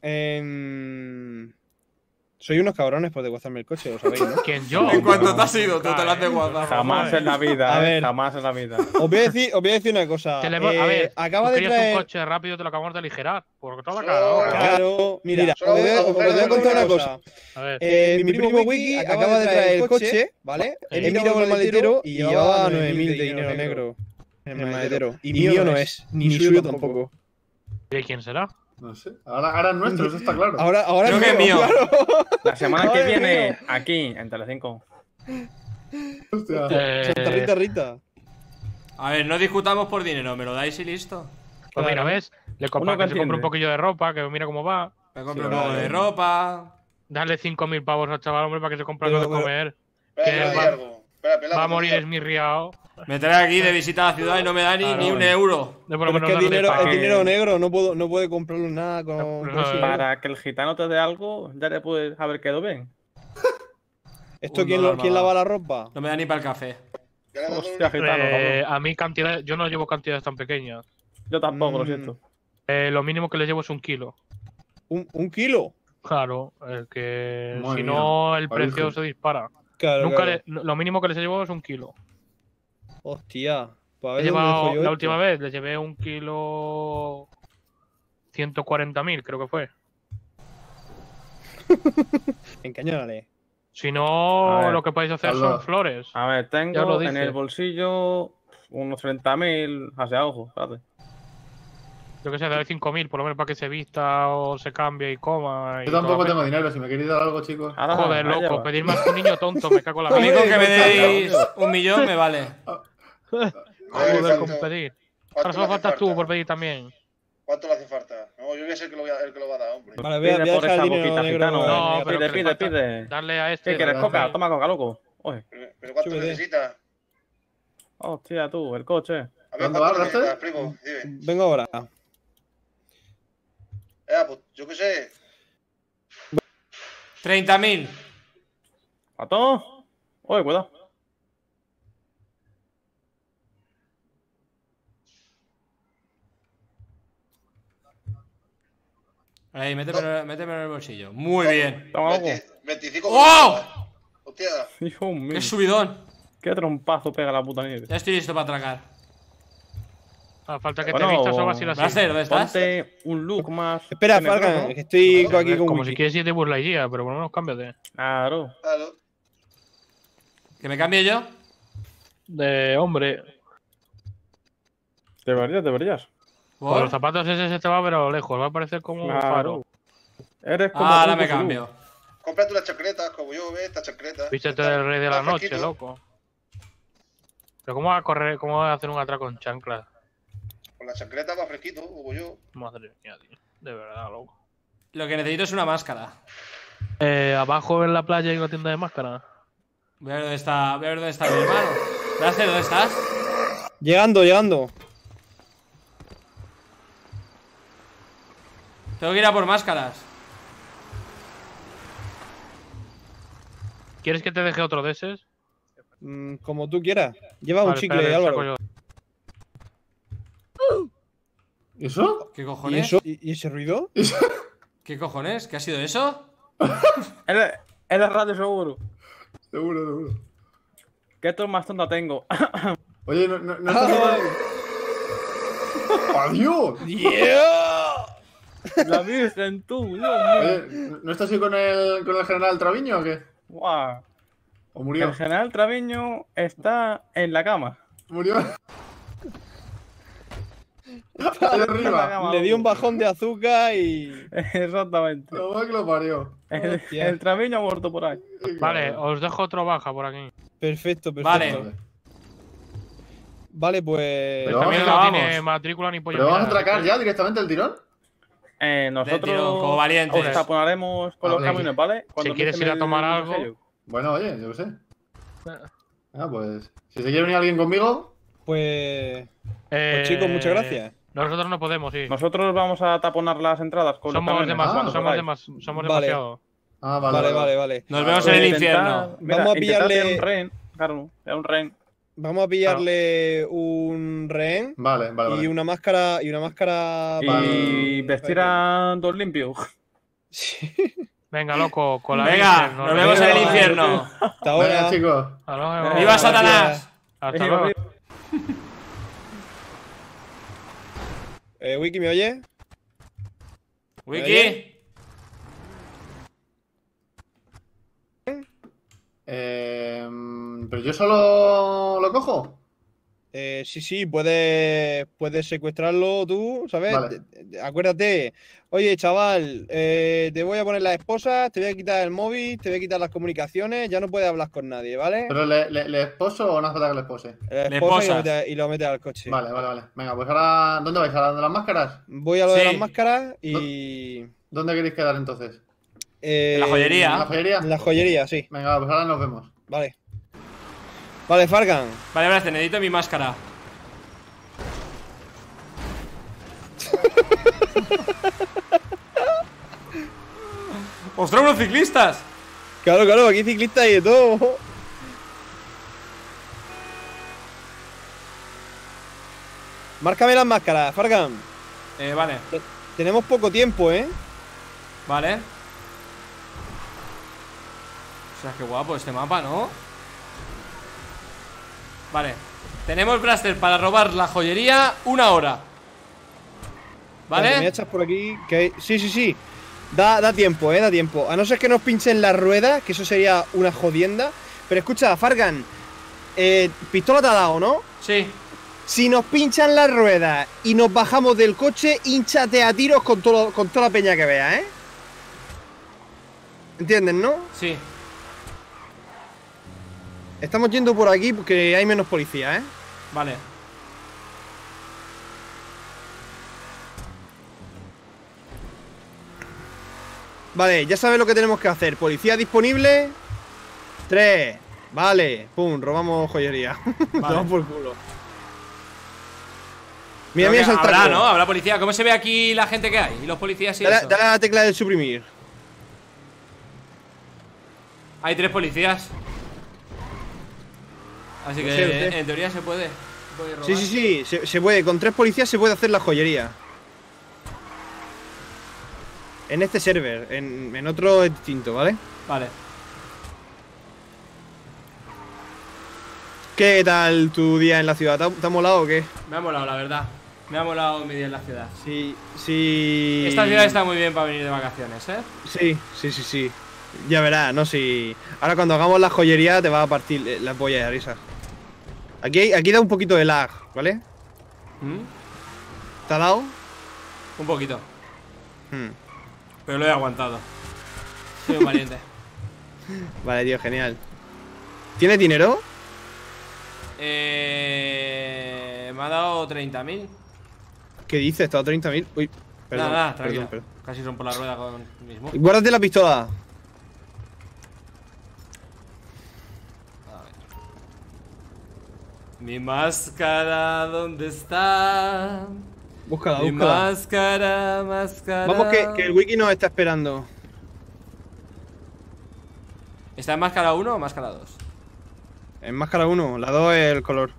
E: Soy unos cabrones por desguazarme el coche, lo sabéis, ¿no?
B: ¿Quién yo?
A: En cuanto te has ido, tú te lo has desguazado.
G: Jamás en la
E: A
G: vida,
E: ver.
G: jamás en la vida.
E: Os voy a decir una cosa.
B: A ver,
E: acaba
B: tú
E: de
B: querías
E: traer.
B: un coche rápido, te lo acabamos de aligerar. Por toda la
C: Solo-
B: cara.
E: Claro, mira,
C: Solo
E: os voy a contar una cosa.
B: A ver.
E: Mi primo Wiki acaba de traer el coche, ¿vale? He mirado el maletero y llevaba 9.000 de dinero negro en el maletero. Y mío no es, ni suyo tampoco.
B: ¿De quién será?
I: No sé. Ahora es nuestro, eso está claro.
E: Ahora
A: Creo que es mío.
E: claro.
G: La semana que
E: Madre
G: viene,
E: mía.
G: aquí, en Telecinco.
I: Hostia.
E: Santa Rita.
A: A ver, no discutamos por dinero, me lo dais y listo.
B: Pues mira, ¿ves? Le compra,
G: Uno que
B: que se compra un
G: entiende.
B: poquillo de ropa, que mira cómo va.
A: Me compro
I: Sí,
A: un poco
I: vale.
A: de ropa.
B: Dale 5.000 pavos al chaval, hombre, para que se compre algo de
E: Pero-
B: comer.
C: Espera,
B: Que
C: que
B: va-
C: va, algo. Espera, pelado,
B: Va a morir
C: que
B: esmirriado.
A: Me trae aquí de visita a la ciudad y no me da
B: Claro,
A: ni un euro.
B: De por lo
E: Pero es
B: menos
E: que
B: darle
E: es
B: pa-
E: dinero negro, no puede comprarlo nada con eso.
G: Para que el gitano te dé algo, ya te puedes haber quedado bien.
E: ¿Esto
A: un
E: quién
A: dólar
E: quién
A: más.
E: lava la ropa?
A: No me da ni para el café.
C: Ya le he dado
G: Hostia,
C: una-
G: gitano, cabrón.
B: A mí cantidades, yo no llevo cantidades tan pequeñas.
G: Yo tampoco, lo
E: Mm.
G: siento.
B: Lo mínimo que le llevo es 1 kilo.
E: ¿Un kilo?
B: Claro, el que
F: Madre
B: si
F: mía,
B: no el
F: parece.
B: precio se dispara.
E: Claro,
B: Nunca
E: claro.
B: lo mínimo que les he llevado es 1 kilo.
E: Hostia. Pues a
B: He
E: ver dónde
B: llevado,
E: dejo yo
B: la
E: esto.
B: última vez les llevé 1 kilo 140.000, creo que fue.
E: Encañónale.
B: Si
G: A
B: no,
G: ver,
B: lo que podéis hacer
F: Carlos.
B: son flores.
G: A ver,
B: Ya lo
G: tengo
B: dije.
G: en el bolsillo unos 30.000 hacia ojo, espérate.
B: Yo que sé, darle 5.000 por lo menos para que se vista o se cambie y coma. Y
F: Yo tampoco
B: toda la
F: tengo dinero, si me queréis dar algo, chicos.
G: Ahora,
B: Joder,
G: ahí
B: loco,
G: va.
B: pedir más que un niño tonto, me cago en la
A: A mí
B: vida.
A: con que me deis 1 millón me vale.
B: Joder, con pedir. Ahora
C: ¿Cuánto
B: solo
C: le hace
B: faltas tú
C: falta?
B: por pedir también.
C: ¿Cuánto le hace falta? No, yo voy a ser el que lo va a dar, hombre.
E: Vale, voy a
G: Pide por
E: dejar
G: esa
E: el dinero
G: boquita,
E: negro.
G: gitano.
B: No, pero
G: pide,
B: que le
G: pide,
B: falta
G: pide.
B: Darle a este.
G: ¿Qué quieres,
F: gracias.
G: coca? Toma coca, loco. Oye.
C: ¿Pero cuánto
E: Chúpete.
C: necesitas?
G: Hostia, tú, el coche.
C: A ver,
F: ¿Cuánto
C: ¿cuánto
F: va,
C: necesitas,
F: Raster?
C: primo? Dime.
E: Vengo ahora.
C: Pues yo qué sé.
A: 30.000.
G: ¿A todo? Oye, cuidado.
A: Ahí, métemelo en el bolsillo. Muy bien.
G: Toma, loco.
C: 25.
A: ¡Wow!
C: Hostia.
G: Hijo mío.
A: ¡Qué subidón!
G: Qué trompazo pega la puta nieve.
A: Ya estoy listo para atracar.
B: Falta que
G: Bueno,
B: te vistas o algo así.
A: Bracer, ¿dónde estás?
G: Ponte un look más.
E: Espera,
G: tenebroso,
E: Falcon,
G: ¿no?
E: que estoy aquí con
B: Como
E: Wiki.
B: si quieres ir de Buzz Lightyear, pero por lo menos cámbiate.
G: Claro.
C: Claro.
A: ¿Que me cambie yo?
B: De hombre.
G: Deberías.
B: Con
A: ¿Por?
B: los zapatos ese se te va pero lejos. Va a parecer como un
G: Claro.
B: faro.
G: Eres como.
A: Ahora
G: tú,
A: me
G: tú.
A: cambio.
C: Cómprate unas chancletas, como yo, ¿ves? Estas chancletas.
B: Vístete del rey de la
C: Está
B: noche,
C: fresquito.
B: loco. Pero ¿cómo va a correr? ¿Cómo va a hacer un atraco con chanclas?
C: Con las chancletas más fresquito, como yo.
B: Madre mía, tío. De verdad, loco.
A: Lo que necesito es una máscara.
B: Abajo en la playa hay una tienda de máscara.
A: Voy a ver dónde está mi hermano. Bracer, ¿dónde estás?
E: Llegando.
A: Tengo que ir a por máscaras.
B: ¿Quieres que te deje otro de esos?
E: Como tú quieras. Lleva un
B: Vale,
E: chicle,
B: espérate,
E: Álvaro.
B: saco yo.
F: ¿Y eso?
A: ¿Qué
E: ¿Y
A: cojones?
E: eso? ¿Y ese ruido?
A: ¿Qué cojones? ¿Qué ha sido eso?
G: Es la radio seguro.
F: Seguro.
G: ¿Qué esto más tonta tengo?
F: Oye, no estás... ¡Adiós!
E: ¡Yeah!
G: La Virgen, tú, Dios mío.
F: Oye, ¿no estás ahí con el general Traviño o qué?
G: Guau.
F: ¿O murió?
G: El general Traviño está en la cama.
F: ¿Murió? Ahí arriba.
E: Le dio un bajón de azúcar y.
G: Exactamente.
F: Lo más que lo parió.
E: Hostia.
G: El Traviño ha muerto por ahí.
B: Vale, os dejo otro baja por aquí.
E: Perfecto.
A: Vale.
E: Vale, pues.
F: Pero
B: También
A: vamos,
B: no
A: vamos.
B: tiene matrícula ni pollo.
F: ¿Pero
B: ni
F: vamos a
B: nada,
F: atracar
B: así
F: ya directamente el tirón?
A: De tirón, como
G: Nosotros
A: valientes.
G: os taponaremos con los
F: Vale.
G: camiones, ¿vale? Cuando
B: quieres
G: empiecen
B: ir a tomar
G: el
B: algo.
G: sello.
F: Bueno, oye, yo qué sé. Pues, si se quiere venir alguien conmigo,
E: Pues.
B: que-
E: Pues chicos, muchas gracias.
B: Nosotros no podemos, sí.
G: Nosotros vamos a taponar las entradas con los
B: Somos
G: camiones.
B: demasiado.
F: Ah,
B: Somos
E: Vale.
B: demasiado.
E: Vale.
A: Nos vemos en el infierno.
G: Mira,
E: Vamos a
G: intentad
E: pillarle-
G: hacer un rehén. Claro, era un rehén.
E: Vamos a pillarle un rehén
F: vale.
E: y una máscara. Y una máscara.
G: Y vestir a dos limpios.
E: Sí.
B: Venga, loco, con la
A: Venga,
B: Virgen,
A: nos vemos en el
E: Venga,
A: infierno.
E: Hasta
F: Venga,
E: ahora.
F: chicos.
B: Hasta luego.
A: ¡Viva Satanás!
B: Hasta luego.
E: Wiki, ¿me oye?
A: Wiki.
F: Pero yo solo lo cojo.
E: Sí, puedes secuestrarlo tú, ¿sabes?
F: Vale.
E: Acuérdate, oye, chaval, te voy a poner las esposas, te voy a quitar el móvil, te voy a quitar las comunicaciones, ya no puedes hablar con nadie, ¿vale?
F: ¿Pero le esposo o no hace falta que le espose?
E: La
A: Le
E: esposa
A: esposas.
E: y lo metes al coche.
F: Vale. Venga, pues ahora, ¿dónde vais? ¿A la de las máscaras?
E: Voy a lo de
A: Sí.
E: las máscaras y.
F: ¿Dónde queréis quedar entonces?
A: En la joyería.
F: ¿En la joyería?
E: En la joyería, sí.
F: Venga, pues ahora nos vemos.
E: Vale. Vale, Fargan.
A: Vale, Bracer, necesito mi máscara. ¡Ostras, unos ciclistas!
E: Claro, aquí ciclistas y de todo. Márcame las máscaras, Fargan.
A: Vale.
E: Tenemos poco tiempo, ¿eh?
A: Vale. O sea, qué guapo este mapa, ¿no? Vale. Tenemos Braster para robar la joyería 1 hora. ¿Vale?
E: Me echas por aquí. Que... Sí. Da tiempo, da tiempo. A no ser que nos pinchen las ruedas, que eso sería una jodienda. Pero escucha, Fargan, pistola te ha dado, ¿no?
A: Sí.
E: Si nos pinchan las ruedas y nos bajamos del coche, hínchate a tiros con toda la peña que veas, ¿eh? ¿Entiendes, no?
A: Sí.
E: Estamos yendo por aquí porque hay menos policía, ¿eh?
A: Vale.
E: Vale, ya sabes lo que tenemos que hacer. Policía disponible. 3. Vale. Pum, robamos joyería.
A: Vale.
E: Vamos por culo. Mira, mira, saltando.
A: Habrá, ¿no? Habrá policía. ¿Cómo se ve aquí la gente que hay? Y los policías y eso.
E: Dale a la tecla del suprimir.
A: Hay 3 policías. Así que
E: usted.
A: en teoría se puede robar.
E: Sí. Se puede. Con 3 policías se puede hacer la joyería. En este server. En otro es distinto, ¿vale?
A: Vale.
E: ¿Qué tal tu día en la ciudad? ¿Te ha molado o qué?
A: Me ha molado, la verdad. Me ha molado mi día en la ciudad.
E: Sí.
A: Esta ciudad está muy bien para venir de vacaciones, ¿eh?
E: Sí. Ya verás, ¿no? Si ahora cuando hagamos la joyería te va a partir la polla de risa. Aquí da un poquito de lag, ¿vale? ¿Te ha dado?
A: Un poquito. Pero lo he aguantado. Soy un valiente.
E: Vale, tío, genial. ¿Tienes dinero?
A: Me ha dado 30.000.
E: ¿Qué dices? ¿Te ha dado 30.000? Uy, perdón.
A: Nada, tranquilo.
E: Perdón.
A: Casi rompo la rueda con mismo.
E: Guárdate la pistola.
A: Mi máscara, ¿dónde está?
E: Búscala.
A: Mi máscara.
E: Vamos que el wiki nos está esperando.
A: ¿Está en máscara 1 o máscara 2?
E: En máscara 1, la 2 es el color.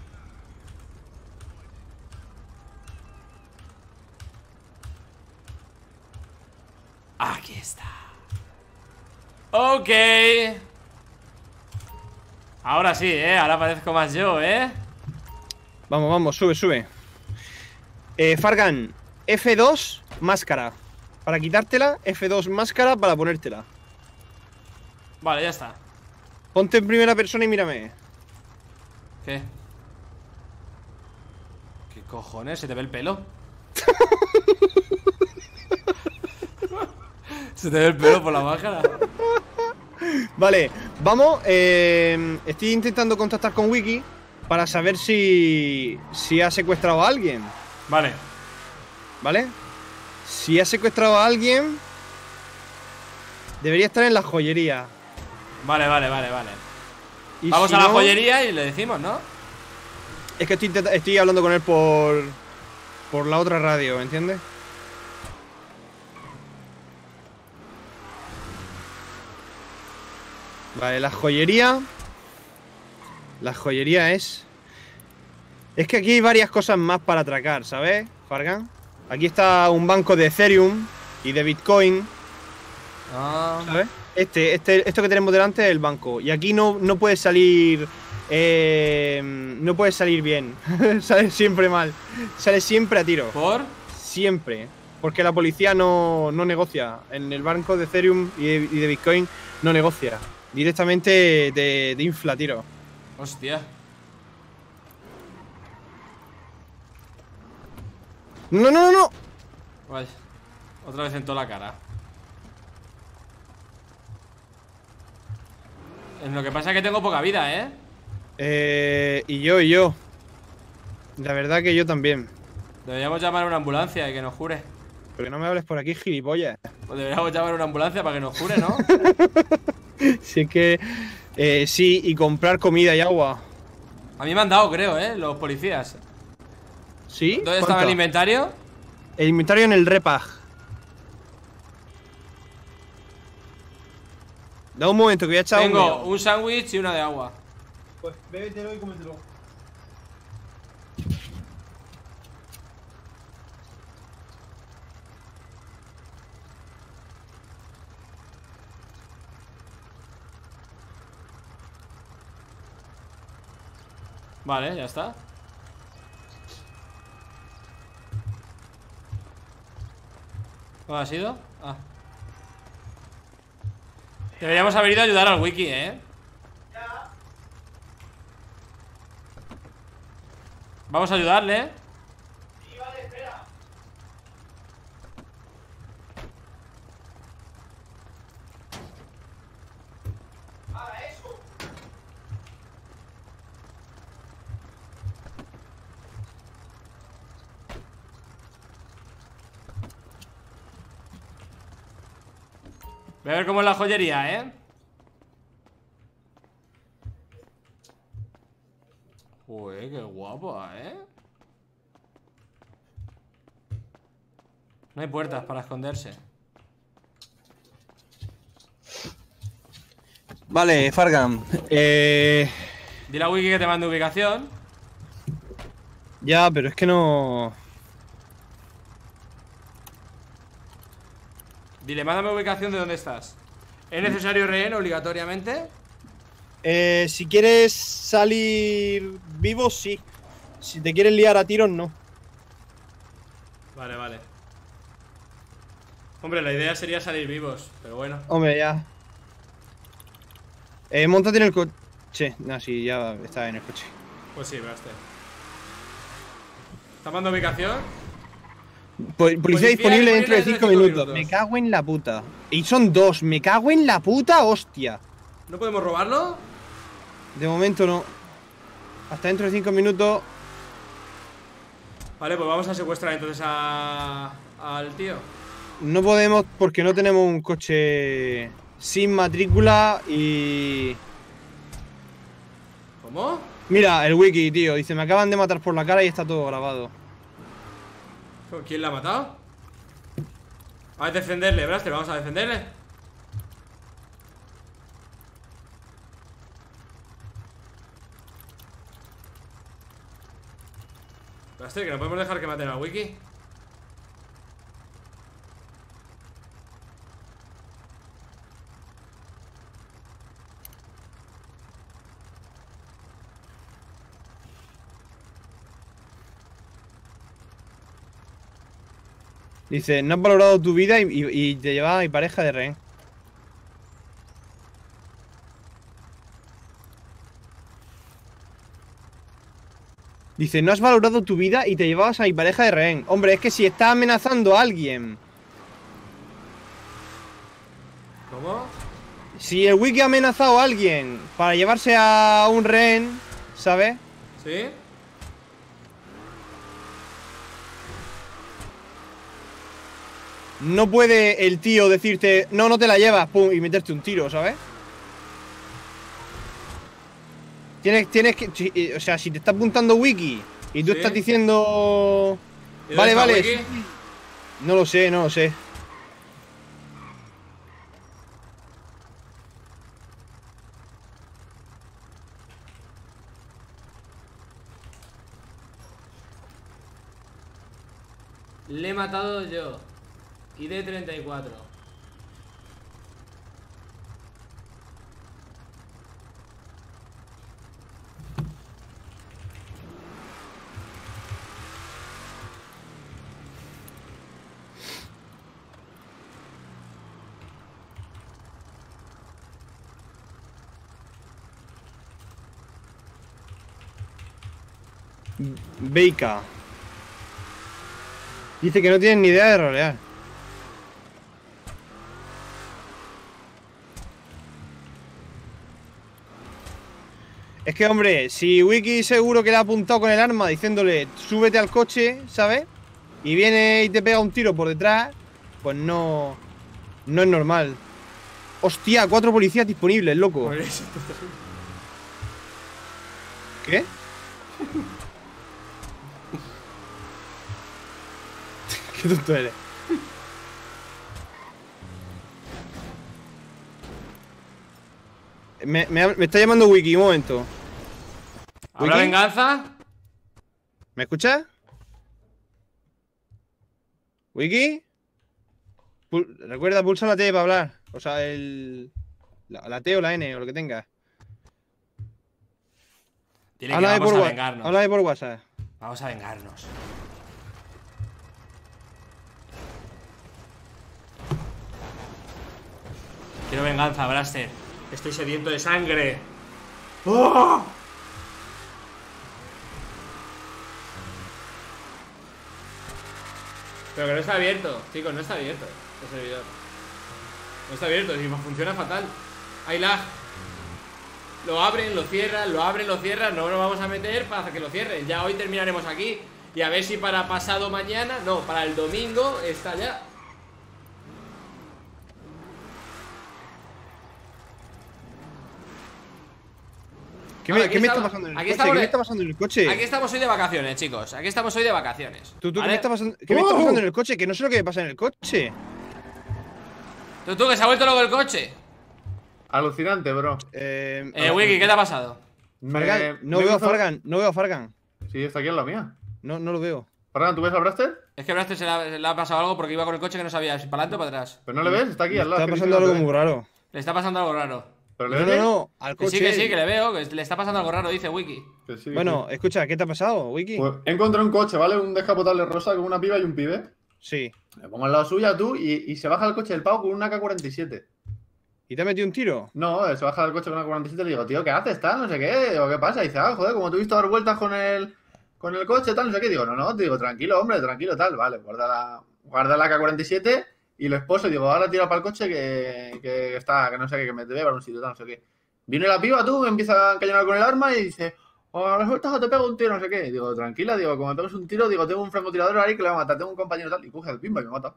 A: Aquí está. Ok. Ahora sí, ahora parezco más yo,
E: Vamos, sube. Fargan, F2, máscara. Para quitártela, F2, máscara para ponértela.
A: Vale, ya está.
E: Ponte en primera persona y mírame.
A: ¿Qué? ¿Qué cojones? ¿Se te ve el pelo? ¿Se te ve el pelo por la máscara?
E: Vale, vamos. Estoy intentando contactar con Wiki para saber si ha secuestrado a alguien.
A: Vale.
E: ¿Vale? Si ha secuestrado a alguien, debería estar en la joyería.
A: Vale.
E: Y
A: vamos
E: si
A: a la
E: no,
A: joyería y le decimos, ¿no?
E: Es que estoy hablando con él por la otra radio, ¿me entiendes? Vale, la joyería. La joyería es que aquí hay varias cosas más para atracar, ¿sabes, Fargan? Aquí está un banco de Ethereum y de Bitcoin. ¿Sabes? Esto que tenemos delante es el banco. Y aquí no puede salir. No puede salir bien. Sale siempre mal. Sale siempre a tiro.
A: ¿Por?
E: Siempre. Porque la policía no negocia. En el banco de Ethereum y de Bitcoin no negocia. Directamente te infla tiro.
A: Hostia.
E: No.
A: Vaya. Otra vez en toda la cara. Lo que pasa es que tengo poca vida,
E: Y yo. La verdad que yo también.
A: Deberíamos llamar a una ambulancia y que nos jure.
E: Pero no me hables por aquí, gilipollas.
A: Pues deberíamos llamar a una ambulancia para que nos jure, ¿no?
E: Si es que. Sí, y comprar comida y agua.
A: A mí me han dado, creo, los policías.
E: ¿Sí?
A: ¿Dónde estaba el inventario?
E: El inventario en el repag. Da un momento que voy a echar
A: Tengo un sándwich y una de agua.
E: Pues bébetelo y cómetelo.
A: Vale, ya está. ¿Cómo ha sido? Ah. Deberíamos haber ido a ayudar al wiki, ¿eh? Vamos a ayudarle, ¿eh? Voy a ver cómo es la joyería, ¿eh? Joder, qué guapa, ¿eh? No hay puertas para esconderse.
E: Vale, Fargan.
A: Dile a Wiki que te mande ubicación.
E: Ya, pero es que no...
A: Dile, mándame ubicación de dónde estás. ¿Es necesario rehén obligatoriamente?
E: Si quieres salir vivo, sí. Si te quieres liar a tiros, no.
A: Vale, vale. Hombre, la idea sería salir vivos, pero bueno.
E: Hombre, ya. Móntate en el coche. No, sí, ya está en el coche.
A: Pues sí, verás. ¿Está mandando ubicación?
E: Policía disponible dentro de 5 minutos. Me cago en la puta. Y son 2. Me cago en la puta hostia.
A: ¿No podemos robarlo?
E: De momento no. Hasta dentro de 5 minutos.
A: Vale, pues vamos a secuestrar entonces al tío.
E: No podemos porque no tenemos un coche sin matrícula y...
A: ¿Cómo?
E: Mira, el wiki, tío. Dice, me acaban de matar por la cara y está todo grabado.
A: ¿Quién la ha matado? Vamos a defenderle, Braster, vamos a defenderle. Braster, que no podemos dejar que maten al wiki.
E: Dice, no has valorado tu vida y te llevaba a mi pareja de rehén. Dice, no has valorado tu vida y te llevabas a mi pareja de rehén. Hombre, es que si estás amenazando a alguien.
A: ¿Cómo?
E: Si el wiki ha amenazado a alguien para llevarse a un rehén, ¿sabes?
A: ¿Sí?
E: No puede el tío decirte, no, no te la llevas, pum, y meterte un tiro, ¿sabes? Tienes que... O sea, si te está apuntando wiki y tú estás diciendo... Vale, vale.
A: Wiki?
E: No lo sé, no lo sé.
A: Le he matado yo. ID 34.
E: Beika. Dice que no tienen ni idea de rolear. Es que, hombre, si Wiki seguro que le ha apuntado con el arma diciéndole súbete al coche, ¿sabes? Y viene y te pega un tiro por detrás, pues no... No es normal. Hostia, 4 policías disponibles, loco. ¿Qué? Qué tonto eres. Me está llamando Wiki, un momento.
A: ¿Habrá venganza?
E: ¿Me escuchas? ¿Wiki? Recuerda, pulsa la T para hablar. O sea, la T o la N o lo que tengas.
A: Dile que vamos a vengarnos.
E: Habla por WhatsApp.
A: Vamos a vengarnos. Quiero venganza, Braster. Estoy sediento de sangre. ¡Oh! Pero que no está abierto, chicos, no está abierto el servidor. No está abierto, y funciona fatal. Hay lag. Lo abren, lo cierran, lo abren, lo cierran. No nos vamos a meter para que lo cierren. Ya hoy terminaremos aquí. Y a ver si para pasado mañana, no, para el domingo está ya.
E: ¿Qué me está pasando en el coche? ¿Qué me está pasando en el coche?
A: Aquí estamos hoy de vacaciones, chicos. Aquí estamos hoy de vacaciones.
E: ¿Tú qué me está pasando en el coche? Que no sé lo que me pasa en el coche.
A: Tú, que se ha vuelto loco el coche.
F: Alucinante, bro.
A: Wiki, ¿qué te ha pasado?
E: Fargan, no veo a Fargan, no veo a Fargan.
F: Sí, está aquí en la mía.
E: No lo veo.
F: Fargan, ¿tú ves a Braster?
A: Es que a Braster se le ha pasado algo porque iba con el coche que no sabía si para adelante o para atrás.
F: Pero no le ves, está aquí al lado.
E: Está pasando algo muy raro.
A: Le está pasando algo raro.
F: ¿Pero le ves?
E: No, al coche.
A: Que sí, que le veo, que le está pasando algo raro, dice Wiki.
F: Sí,
E: bueno, escucha, ¿qué te ha pasado, Wiki?
F: Pues he encontrado un coche, ¿vale? Un descapotable rosa con una piba y un pibe.
E: Sí.
F: Le pongo al lado suya tú y se baja el coche del pavo con una K-47.
E: ¿Y te ha metido un tiro?
F: No, se baja del coche con una K-47 y le digo, tío, ¿qué haces, tal? No sé qué. Digo, ¿qué pasa? Y dice, joder, como te he visto dar vueltas con el coche, tal, no sé qué. Digo, no, te digo, tranquilo, hombre, tranquilo, tal. Vale, guarda la K-47 y lo esposo y digo, ahora tira para el coche que está, que no sé qué, que me debe para un sitio, tal, no sé qué. Viene la piba, tú, me empieza a encañonar con el arma y dice, ahora sueltas o te pego un tiro, no sé qué. Digo, tranquila, digo, como me pegas un tiro, digo, tengo un francotirador ahí que le va a matar, tengo un compañero tal, y coge el pimba y me mata.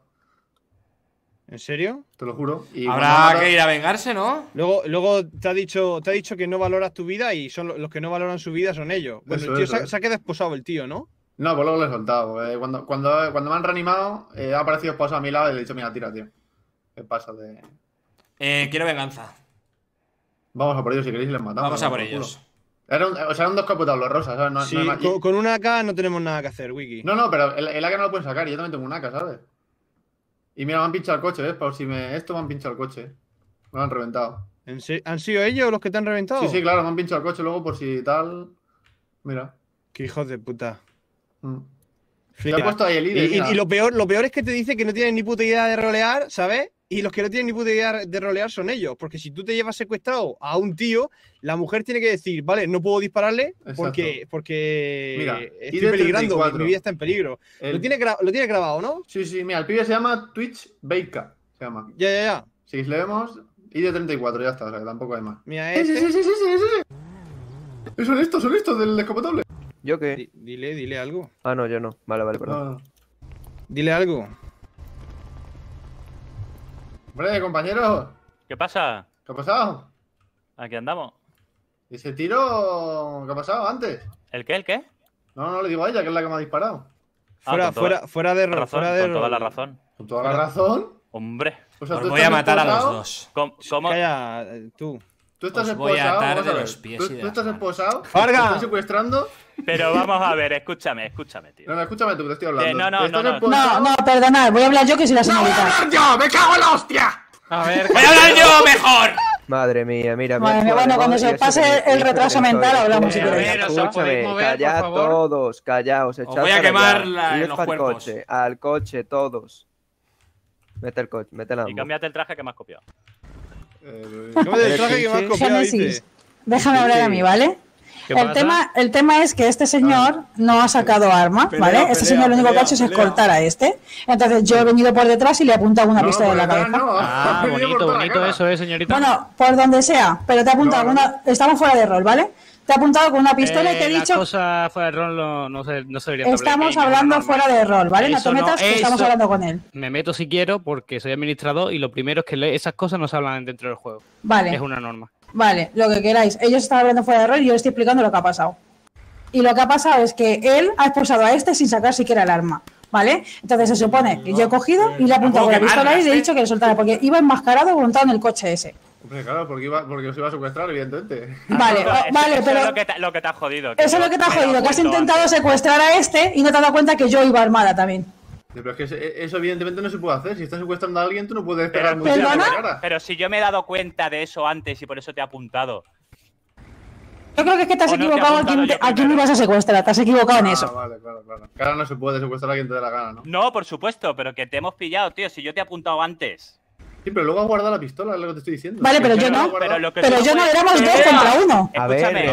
E: ¿En serio?
F: Te lo juro. Y
A: habrá que ir a vengarse, ¿no?
E: Luego te ha dicho que no valoras tu vida y son los que no valoran su vida son ellos. Bueno, el tío se ha quedado esposado el tío, ¿no?
F: No, pues luego lo he soltado. Cuando me han reanimado, ha aparecido esposado a mi lado y le he dicho, mira, tira, tío. ¿Qué pasa de...?
A: Quiero venganza.
F: Vamos a por ellos si queréis y les matamos.
A: Vamos a por ellos.
F: Eran dos capotables rosas, ¿sabes? No,
E: sí,
F: no
E: con una AK no tenemos nada que hacer, Wiki.
F: No, pero el AK no lo pueden sacar y yo también tengo un AK, ¿sabes? Y mira, me han pinchado el coche, ¿ves? Por si esto me han pinchado el coche. Me lo han reventado.
E: ¿Han sido ellos los que te han reventado?
F: Sí, claro, me han pinchado el coche luego por si tal... Mira.
E: Qué hijos de puta.
F: Te ha puesto ahí el líder.
E: Y lo peor es que te dice que no tienen ni puta idea de rolear, ¿sabes? Y los que no tienen ni puta idea de rolear son ellos. Porque si tú te llevas secuestrado a un tío, la mujer tiene que decir, vale, no puedo dispararle porque
F: mira,
E: estoy peligrando, mi vida está en peligro. Lo tiene grabado, ¿no?
F: Sí, mira, el pibe se llama Twitch Beika. Se llama.
E: Ya.
F: Si le vemos, ID34, ya está, o sea que tampoco hay más.
E: Mira,
F: Sí. Son estos del descapotable.
J: ¿Yo qué?
E: Dile algo.
J: Ah, no, yo no. Vale, perdón.
F: No.
E: Dile algo.
F: Hombre, compañero.
H: ¿Qué pasa?
F: ¿Qué ha pasado?
H: Aquí andamos.
F: ¿Ese tiro qué ha pasado antes?
H: ¿El qué?
F: No, le digo a ella, que es la que me ha disparado.
E: Fuera de rol.
H: Con toda la razón.
F: ¿Con toda la razón?
H: Hombre.
F: O sea,
A: os voy a matar a los dos.
H: ¿Cómo?
E: Calla, tú.
F: Tú estás
A: os voy a
F: esposado.
A: atar
F: Vamos a
A: de
F: ver.
A: los pies y de
F: Tú
A: las
F: estás
A: manos.
F: esposado.
E: ¡Farga!
F: Te están secuestrando.
H: Pero vamos a ver, escúchame, tío.
F: No, escúchame tú, que te estoy hablando.
K: No, perdonad, voy a hablar yo que soy la señorita.
F: ¡Yo! ¡Me cago en la hostia!
D: A ver.
A: ¡Voy a hablar yo mejor!
J: Madre mía, mira.
K: Madre mía, bueno, cuando se pase el retraso mental hablamos si queréis.
J: Escúchame, callad todos, callaos.
A: Os voy a quemar en los cuerpos.
J: Al coche, todos. Mete el coche, mete la
H: Y cámbiate el traje que me has copiado.
E: Cámbiate el traje que me has copiado, dice.
K: Génesis, déjame hablar a mí, ¿vale? El tema es que este señor no ha sacado arma, ¿vale? Este señor lo único que ha hecho es escoltar a este. Entonces yo he venido por detrás y le he apuntado una pistola en la cabeza.
D: Ah, bonito eso, señorita.
K: Bueno, por donde sea, pero te ha apuntado con una... Estamos fuera de rol, ¿vale? Te ha apuntado con una pistola y te he dicho...
D: Las cosas fuera de rol no se deberían de
K: Estamos hablando fuera de rol, ¿vale? No te metas que estamos hablando con él.
D: Me meto si quiero porque soy administrador y lo primero es que esas cosas no se hablan dentro del juego.
K: Vale.
D: Es una norma.
K: Vale, lo que queráis. Ellos están hablando fuera de rol y yo les estoy explicando lo que ha pasado. Y lo que ha pasado es que él ha expulsado a este sin sacar siquiera el arma, ¿vale? Entonces se supone que yo he cogido y le he apuntado con la pistola y le he dicho que le soltara porque iba enmascarado montado en el coche ese.
F: Hombre, claro, porque os iba a secuestrar, evidentemente.
K: Vale, vale, pero...
H: Eso es lo que te ha jodido.
K: Eso es lo que te ha jodido, que has intentado secuestrar a este y no te has dado cuenta que yo iba armada también.
F: Pero es que eso evidentemente no se puede hacer. Si estás secuestrando a alguien, tú no puedes pegar muy bien la cara.
H: Pero si yo me he dado cuenta de eso antes y por eso te he apuntado.
K: Yo creo que es que te has
H: O no te he
K: equivocado
H: apuntado yo
K: a quién
H: primero.
K: ibas a secuestrar. Te has equivocado en eso.
F: Vale, claro. Que ahora no se puede secuestrar a quien te dé la gana, ¿no?
L: No, por supuesto, pero que te hemos pillado, tío. Si yo te he apuntado antes.
F: Sí, pero luego has guardado la pistola, es lo que te estoy diciendo.
K: Vale, pero yo no. Pero yo no, éramos 2 contra 1.
L: Escúchame,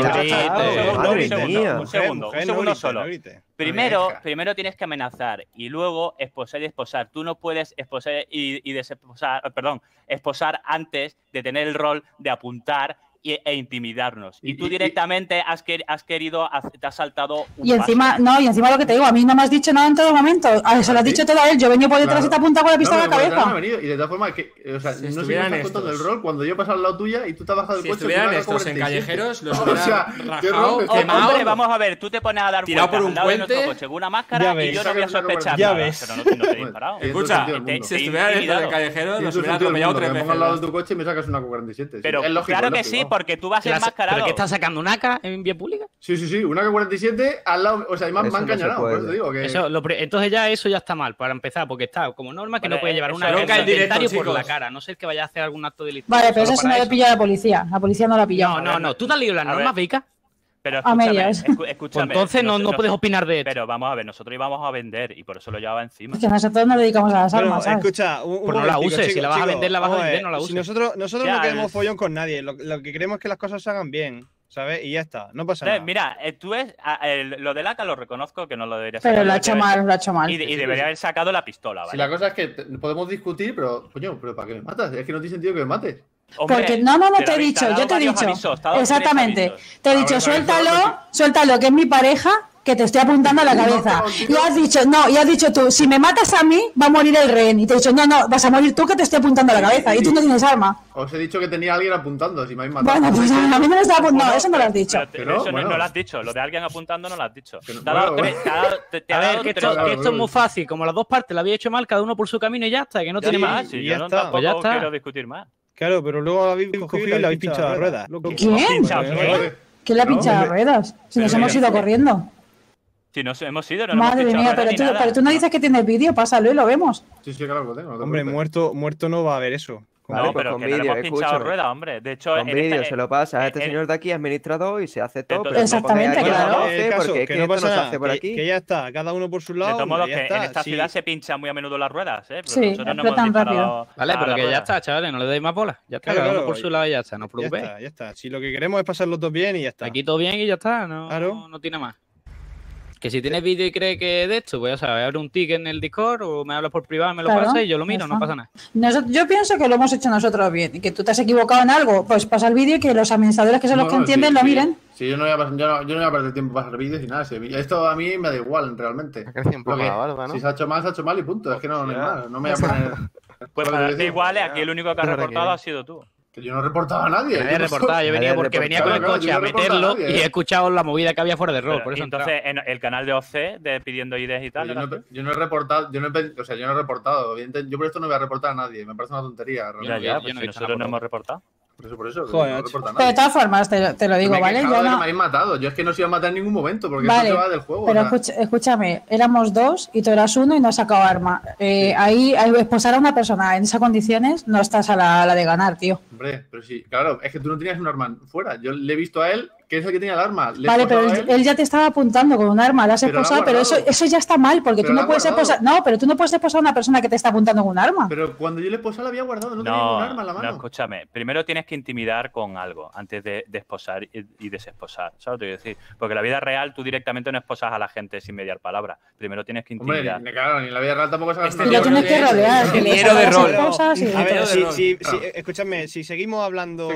G: Madre
L: un segundo solo. Primero tienes que amenazar y luego esposar y desposar. Tú no puedes esposar y desesposar, perdón, esposar antes de tener el rol de apuntar e intimidarnos. Y tú directamente te has saltado un
K: Y encima, no, y encima lo que te digo, a mí no me has dicho nada en todo momento. Se lo has dicho todo a él. Yo he venido por detrás y te he apuntado con la pistola en la cabeza.
F: Y de todas formas, o sea, no sé si estás contando el rol cuando yo he pasado al lado tuya y tú te has bajado del coche.
A: Si estuvieran estos en callejeros, los hubieran
L: rajado, quemado. Vamos a ver, tú te pones a dar
A: tirado por un
L: al lado de nuestro
A: puente.
L: coche con una máscara y yo no voy a sospechar nada. Pero no te he disparado.
A: Escucha, si estuvieran estos en callejeros, los hubieran atropellado 3 veces.
F: Me pongo al lado de tu coche y me sacas una Q47.
L: Pero claro que sí, porque tú vas enmascarado.
D: ¿Pero qué estás sacando? ¿Un AK en vía pública?
F: Sí, una K47 al lado. O sea, y me han engañado. Por eso te digo que.
D: Entonces ya eso ya está mal, para empezar, porque está como norma que no puede llevar una
A: nunca en directo,
D: por la cara, no sé que vaya a hacer algún acto delictivo.
K: Vale, pero eso sí no lo pilla la policía. La policía no la ha pillado.
D: No. ¿Tú te has leído las normas, Vika?
L: Pero
K: a medias.
L: Escúchame.
D: Entonces no puedes opinar de esto.
L: Pero vamos a ver, nosotros íbamos a vender y por eso lo llevaba encima.
K: Es que nosotros nos dedicamos a las armas, ¿sabes?
E: Escucha,
D: pues no la uses, si la vas a vender, la vas a vender, no la uses.
E: Si nosotros no queremos follón con nadie, lo que queremos es que las cosas se hagan bien, ¿sabes? Y ya está, no pasa nada.
L: Mira, tú lo del AK lo reconozco que no lo deberías
K: hacer. Pero lo ha hecho mal,
L: Y debería haber sacado la pistola, ¿vale?
F: Si la cosa es que podemos discutir, pero, coño, ¿pero para qué me matas? Es que no tiene sentido que me mates.
L: Hombre,
K: porque no te he dicho, yo te he dicho. Exactamente. Te he dicho, suéltalo, que es mi pareja, que te estoy apuntando a la cabeza. Y has dicho tú, si me matas a mí, va a morir el rehén. Y te he dicho, no, vas a morir tú, que te estoy apuntando a la cabeza. Y tú no tienes arma.
F: Os he dicho que tenía alguien apuntando, si me habéis matado.
K: Bueno, pues a mí no me está apuntando, eso no lo has dicho.
L: Eso no lo has dicho, lo de alguien apuntando no lo has dicho.
D: A ver, que esto es muy fácil, como las dos partes lo había hecho mal, cada uno por su camino y ya está, que no tiene más.
L: Sí, yo tampoco quiero discutir más.
E: Claro, pero luego habéis cogido y le habéis pinchado las ruedas.
K: ¿Quién? ¿Quién le ha pinchado las ruedas? Si nos hemos ido corriendo.
L: Si nos hemos ido, no
K: Madre mía, pero tú no dices que tienes vídeo, pásalo y lo vemos.
F: Sí, claro que lo tengo.
E: Hombre, muerto no va a haber eso.
L: No, pero que no le hemos pinchado rueda, hombre. De hecho,
M: con vídeo se lo pasa a este señor de aquí, administrador, y se hace todo. Pero
K: exactamente, claro.
M: Porque
E: que no pasa nada, que ya está, cada uno por su lado.
L: De todos modos, que en esta ciudad se pinchan muy a menudo las ruedas, ¿eh?
K: Sí, explotan rápido.
D: Vale, pero que ya está, chavales, no le deis más bola. Ya está, cada uno por su lado y ya está, no os preocupéis.
E: Ya está. Si lo que queremos es pasarlo todo bien y ya está.
D: Aquí todo bien y ya está, no tiene más. Que si tienes vídeo y crees que de esto, pues ya sabes, abre un ticket en el Discord o me hablas por privado, me lo pasas y yo lo miro, no pasa nada.
K: Yo pienso que lo hemos hecho nosotros bien y que tú te has equivocado en algo, pues pasa el vídeo y que los administradores que son los que entienden lo miren.
F: Sí, yo no voy a perder tiempo para hacer vídeos y nada. Esto a mí me da igual, realmente. Si se ha hecho mal y punto. Es que no hay más. No me voy a poner.
L: Pues para darte igual, aquí el único que ha reportado ha sido tú.
F: Que yo no he reportado a nadie.
D: Nadie reportado, yo venía porque venía con el coche a meterlo y he escuchado la movida que había fuera de rol. Por eso
L: entonces, en el canal de OC, pidiendo ideas y tal.
F: Yo no he reportado, yo no he reportado. Yo por esto no voy a reportar a nadie. Me parece una tontería.
L: Ya, pues nosotros no hemos reportado.
F: Por eso.
K: Joder, no reporta a nadie. Pero de todas formas, te lo digo, ¿vale?
F: Yo no me habéis matado. Yo es que no os iba a matar en ningún momento porque
K: vale,
F: eso se va del juego.
K: Pero escúchame, éramos 2 y tú eras 1 y no has sacado arma. Ahí esposar a una persona en esas condiciones no estás a la de ganar, tío.
F: Hombre, pero sí, claro, es que tú no tenías un arma fuera. Yo le he visto a él, que es el que tenía el arma.
K: Vale, pero él ya te estaba apuntando con un arma, la has esposado, pero eso ya está mal, porque tú no puedes esposar. No, pero tú no puedes esposar a una persona que te está apuntando con un arma.
F: Pero cuando yo le esposé la había guardado, no tenía ningún arma en la mano.
L: No, escúchame. Primero tienes que intimidar con algo antes de esposar y desesposar. ¿Sabes lo que te quiero decir? Porque en la vida real tú directamente no esposas a la gente sin mediar palabra. Primero tienes que intimidar.
F: Hombre, claro, ni en la vida real tampoco se
K: y lo tienes que rodear.
A: Ingeniero de rol.
E: A ver, escúchame, si seguimos hablando.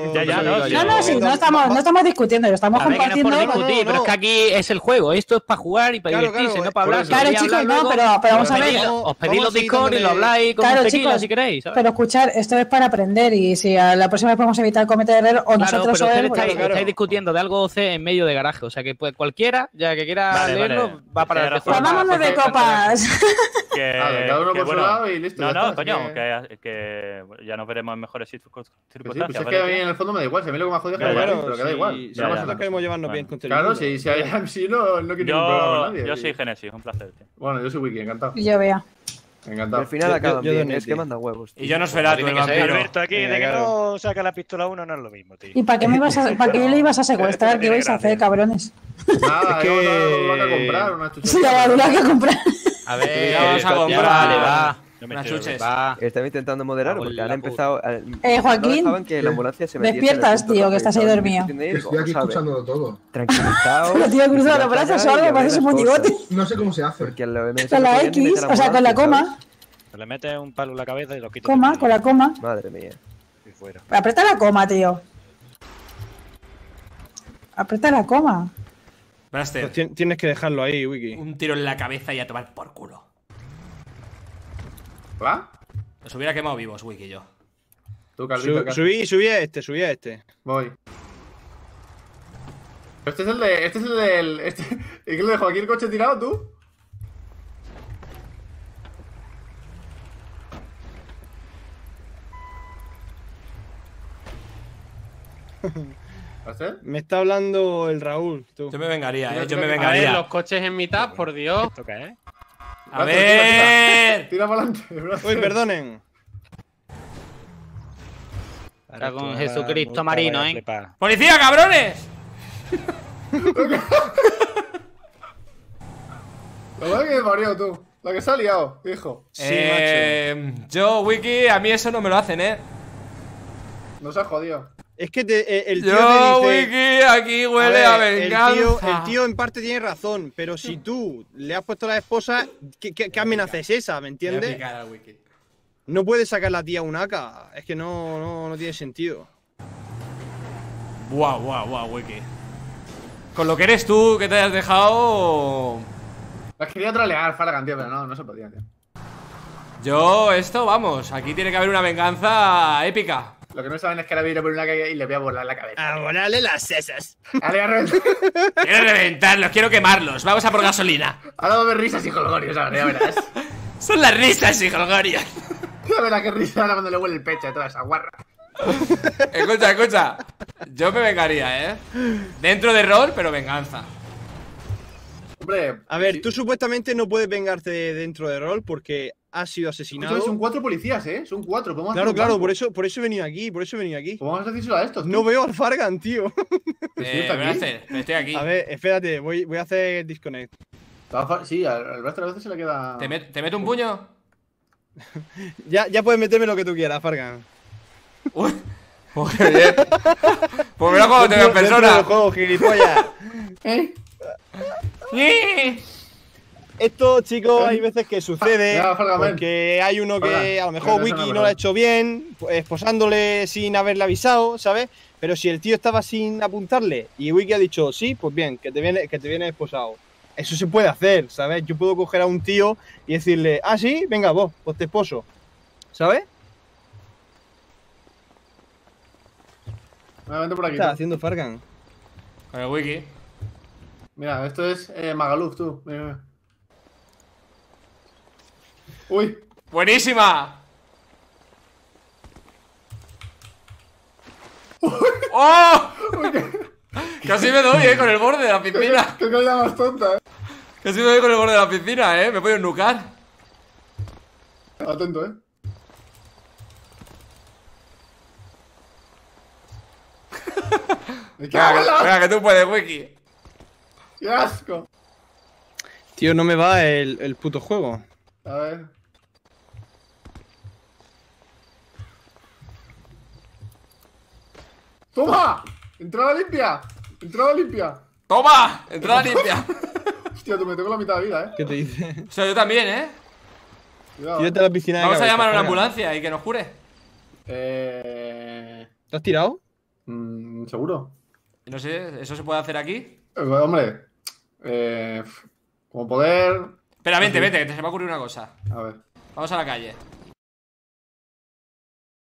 K: No estamos discutiendo, lo estamos compartiendo.
D: Discutir, pero es que aquí es el juego, esto es para jugar y para divertirse, no para hablar.
K: Claro, chicos, no, pero vamos a ver.
D: Os pedís los Discord y lo habláis con tequila si queréis.
K: Pero escuchar, esto es para aprender y si a la próxima vez podemos evitar cometer errores o nosotros o él.
D: Estáis discutiendo de algo OC en medio de garaje, o sea que pues cualquiera, ya que quiera leerlo, va para el juego.
K: Vámonos de copas.
F: Cada uno por su lado y listo.
L: No, coño, que ya nos veremos en mejores circunstancias.
F: Pues es que a mí en el fondo me da igual, si a mí lo que me ha jodido es que pero que da igual.
E: Nosotros queremos llevarnos bien con
F: Claro, si no quiero ningún problema con nadie.
L: Yo soy Genesis, un placer.
F: Bueno, yo soy Wiki, encantado.
K: Yo vea.
F: Encantado.
M: Al final acaban bien,
J: doné,
M: es que
J: tío.
M: manda huevos.
A: Y yo no espera tu vampiro.
H: Alberto aquí, de que no saca la pistola uno no es lo mismo, tío.
K: ¿Y para qué para qué le ibas a secuestrar? ¿Qué vais a hacer, cabrones?
F: Nada,
E: Es que-
F: vamos a comprar una chuchería.
K: Sí, la badula que comprar.
D: A ver,
A: Ya vamos a comprar.
D: vale, va.
A: Unas chuches.
D: Va.
M: Estaba intentando moderar porque han empezado.
K: Joaquín,
M: no dejaban que la ambulancia se metiese
K: despiertas,
M: en el punto
K: tío,
M: rojo
K: que
M: y
K: estás ahí
M: estaban
K: dormido.
M: discutiendo y
I: Estoy aquí
M: vamos a ver,
I: escuchándolo todo.
M: tranquilizaos.
K: Pero tío, cruza los brazos o algo, pareces un monigote.
I: No sé cómo se hace.
M: Porque la OMS
K: Con la
M: no podían ni
K: X,
M: meter
K: o sea, con la
M: ambulancia,
K: coma.
H: Le metes un palo en la cabeza y lo quitas.
K: Coma, con la coma.
M: ¿sabes? Madre mía.
H: Y fuera.
K: Aprieta la coma, tío. Aprieta la coma.
A: Braster,
E: Pues tienes que dejarlo ahí, Wiki.
A: un tiro en la cabeza y a tomar por culo.
F: ¿Va?
A: Nos hubiera quemado vivos, Wiki y yo.
F: Tú, Calvito,
E: Subí a este.
F: Voy. Este es el del. ¿Y qué lo dejo aquí el coche tirado, tú? ¿Hacer?
E: Me está hablando el Raúl, tú.
A: Yo me vengaría, yo me
N: A ver,
A: vengaría.
N: los coches en mitad, por Dios.
H: ¿Esto qué es?
A: A ver.
F: Tira para adelante.
E: Uy, perdonen.
D: Ahora con Jesucristo marino, ¿eh?
A: ¡Policía, cabrones!
F: La verdad que me parió, tú. La que se ha liado, hijo.
A: Yo, Wiki, a mí eso no me lo hacen,
F: No se ha jodido.
E: Es que el tío
A: Yo,
E: te dice,
A: Wiki, aquí huele a venganza.
E: el tío en parte tiene razón, pero si tú le has puesto a la esposa, ¿qué amenaza es esa? ¿Me entiendes? No puedes sacar la tía a un AK. Es que no tiene sentido.
A: Buah, Wiki. Con lo que eres tú, que te has dejado.
F: Las quería trolear, Fargan, tío, pero no se podía, tío.
A: Yo, esto, vamos, aquí tiene que haber una venganza épica.
F: Lo que no saben es que ahora viene por una calle y le voy a volar la cabeza.
E: A volarle las cesas.
F: Ahora voy a reventar.
A: Quiero reventarlos, quiero quemarlos. Vamos a por gasolina.
F: Ahora va a haber risas y jolgorios, ahora, ya verás.
A: Son las risas y jolgorios.
F: Ya verás qué risa ahora cuando le huele el pecho a toda esa guarra.
A: Escucha. Yo me vengaría, Dentro de rol, pero venganza.
F: Hombre,
E: a ver, tú supuestamente no puedes vengarte dentro de rol porque has sido asesinado.
F: Son 4 policías, Son 4.
E: Claro, por eso he venido aquí, Pues
F: vamos a decírselo a estos.
E: No veo al Fargan, tío.
A: Estoy aquí.
E: A ver, espérate, voy a hacer disconnect.
F: Sí, al resto a veces se le queda.
A: ¿Te meto un puño?
E: Ya puedes meterme lo que tú quieras, Fargan.
A: Uy, qué bien. Pues mira cuando te veo en persona.
E: Juego, gilipollas. Esto, chicos, hay veces que sucede porque hay uno que a lo mejor Wiki no lo ha hecho bien, esposándole sin haberle avisado, ¿sabes? Pero si el tío estaba sin apuntarle y Wiki ha dicho sí, pues bien, que te viene esposado. Eso se puede hacer, ¿sabes? Yo puedo coger a un tío y decirle, ah, sí, venga vos, pues te esposo, ¿sabes?
F: Vente por aquí.
E: ¿Qué estás haciendo, Fargan?
A: Con el Wiki.
F: Mira, esto es Magaluf, tú. Mira. Uy.
A: ¡Buenísima! ¡Oh! Casi me doy, con el borde de la piscina.
F: Qué cosa más tonta,
A: Casi me doy con el borde de la piscina, Me voy a nucar.
F: Atento,
A: Venga, que tú puedes, Wiki.
F: ¡Qué asco!
E: Tío, no me va el puto juego.
F: A ver. ¡Toma! ¡Entrada limpia! ¡Entrada limpia!
A: ¡Toma! ¡Entrada limpia!
F: Hostia, tú me tengo la mitad de vida,
E: ¿Qué te dice?
A: O sea, yo también,
F: Cuidado,
E: Tírate a la piscina de
A: Vamos a
E: cabeza,
A: llamar a una
E: Fargan.
A: ambulancia y que nos cure.
E: ¿Te has tirado?
F: ¿Seguro?
A: No sé, ¿eso se puede hacer aquí?
F: Hombre. Como poder.
A: Espera, vente, que te se me va a ocurrir una cosa.
F: A ver.
A: Vamos a la calle.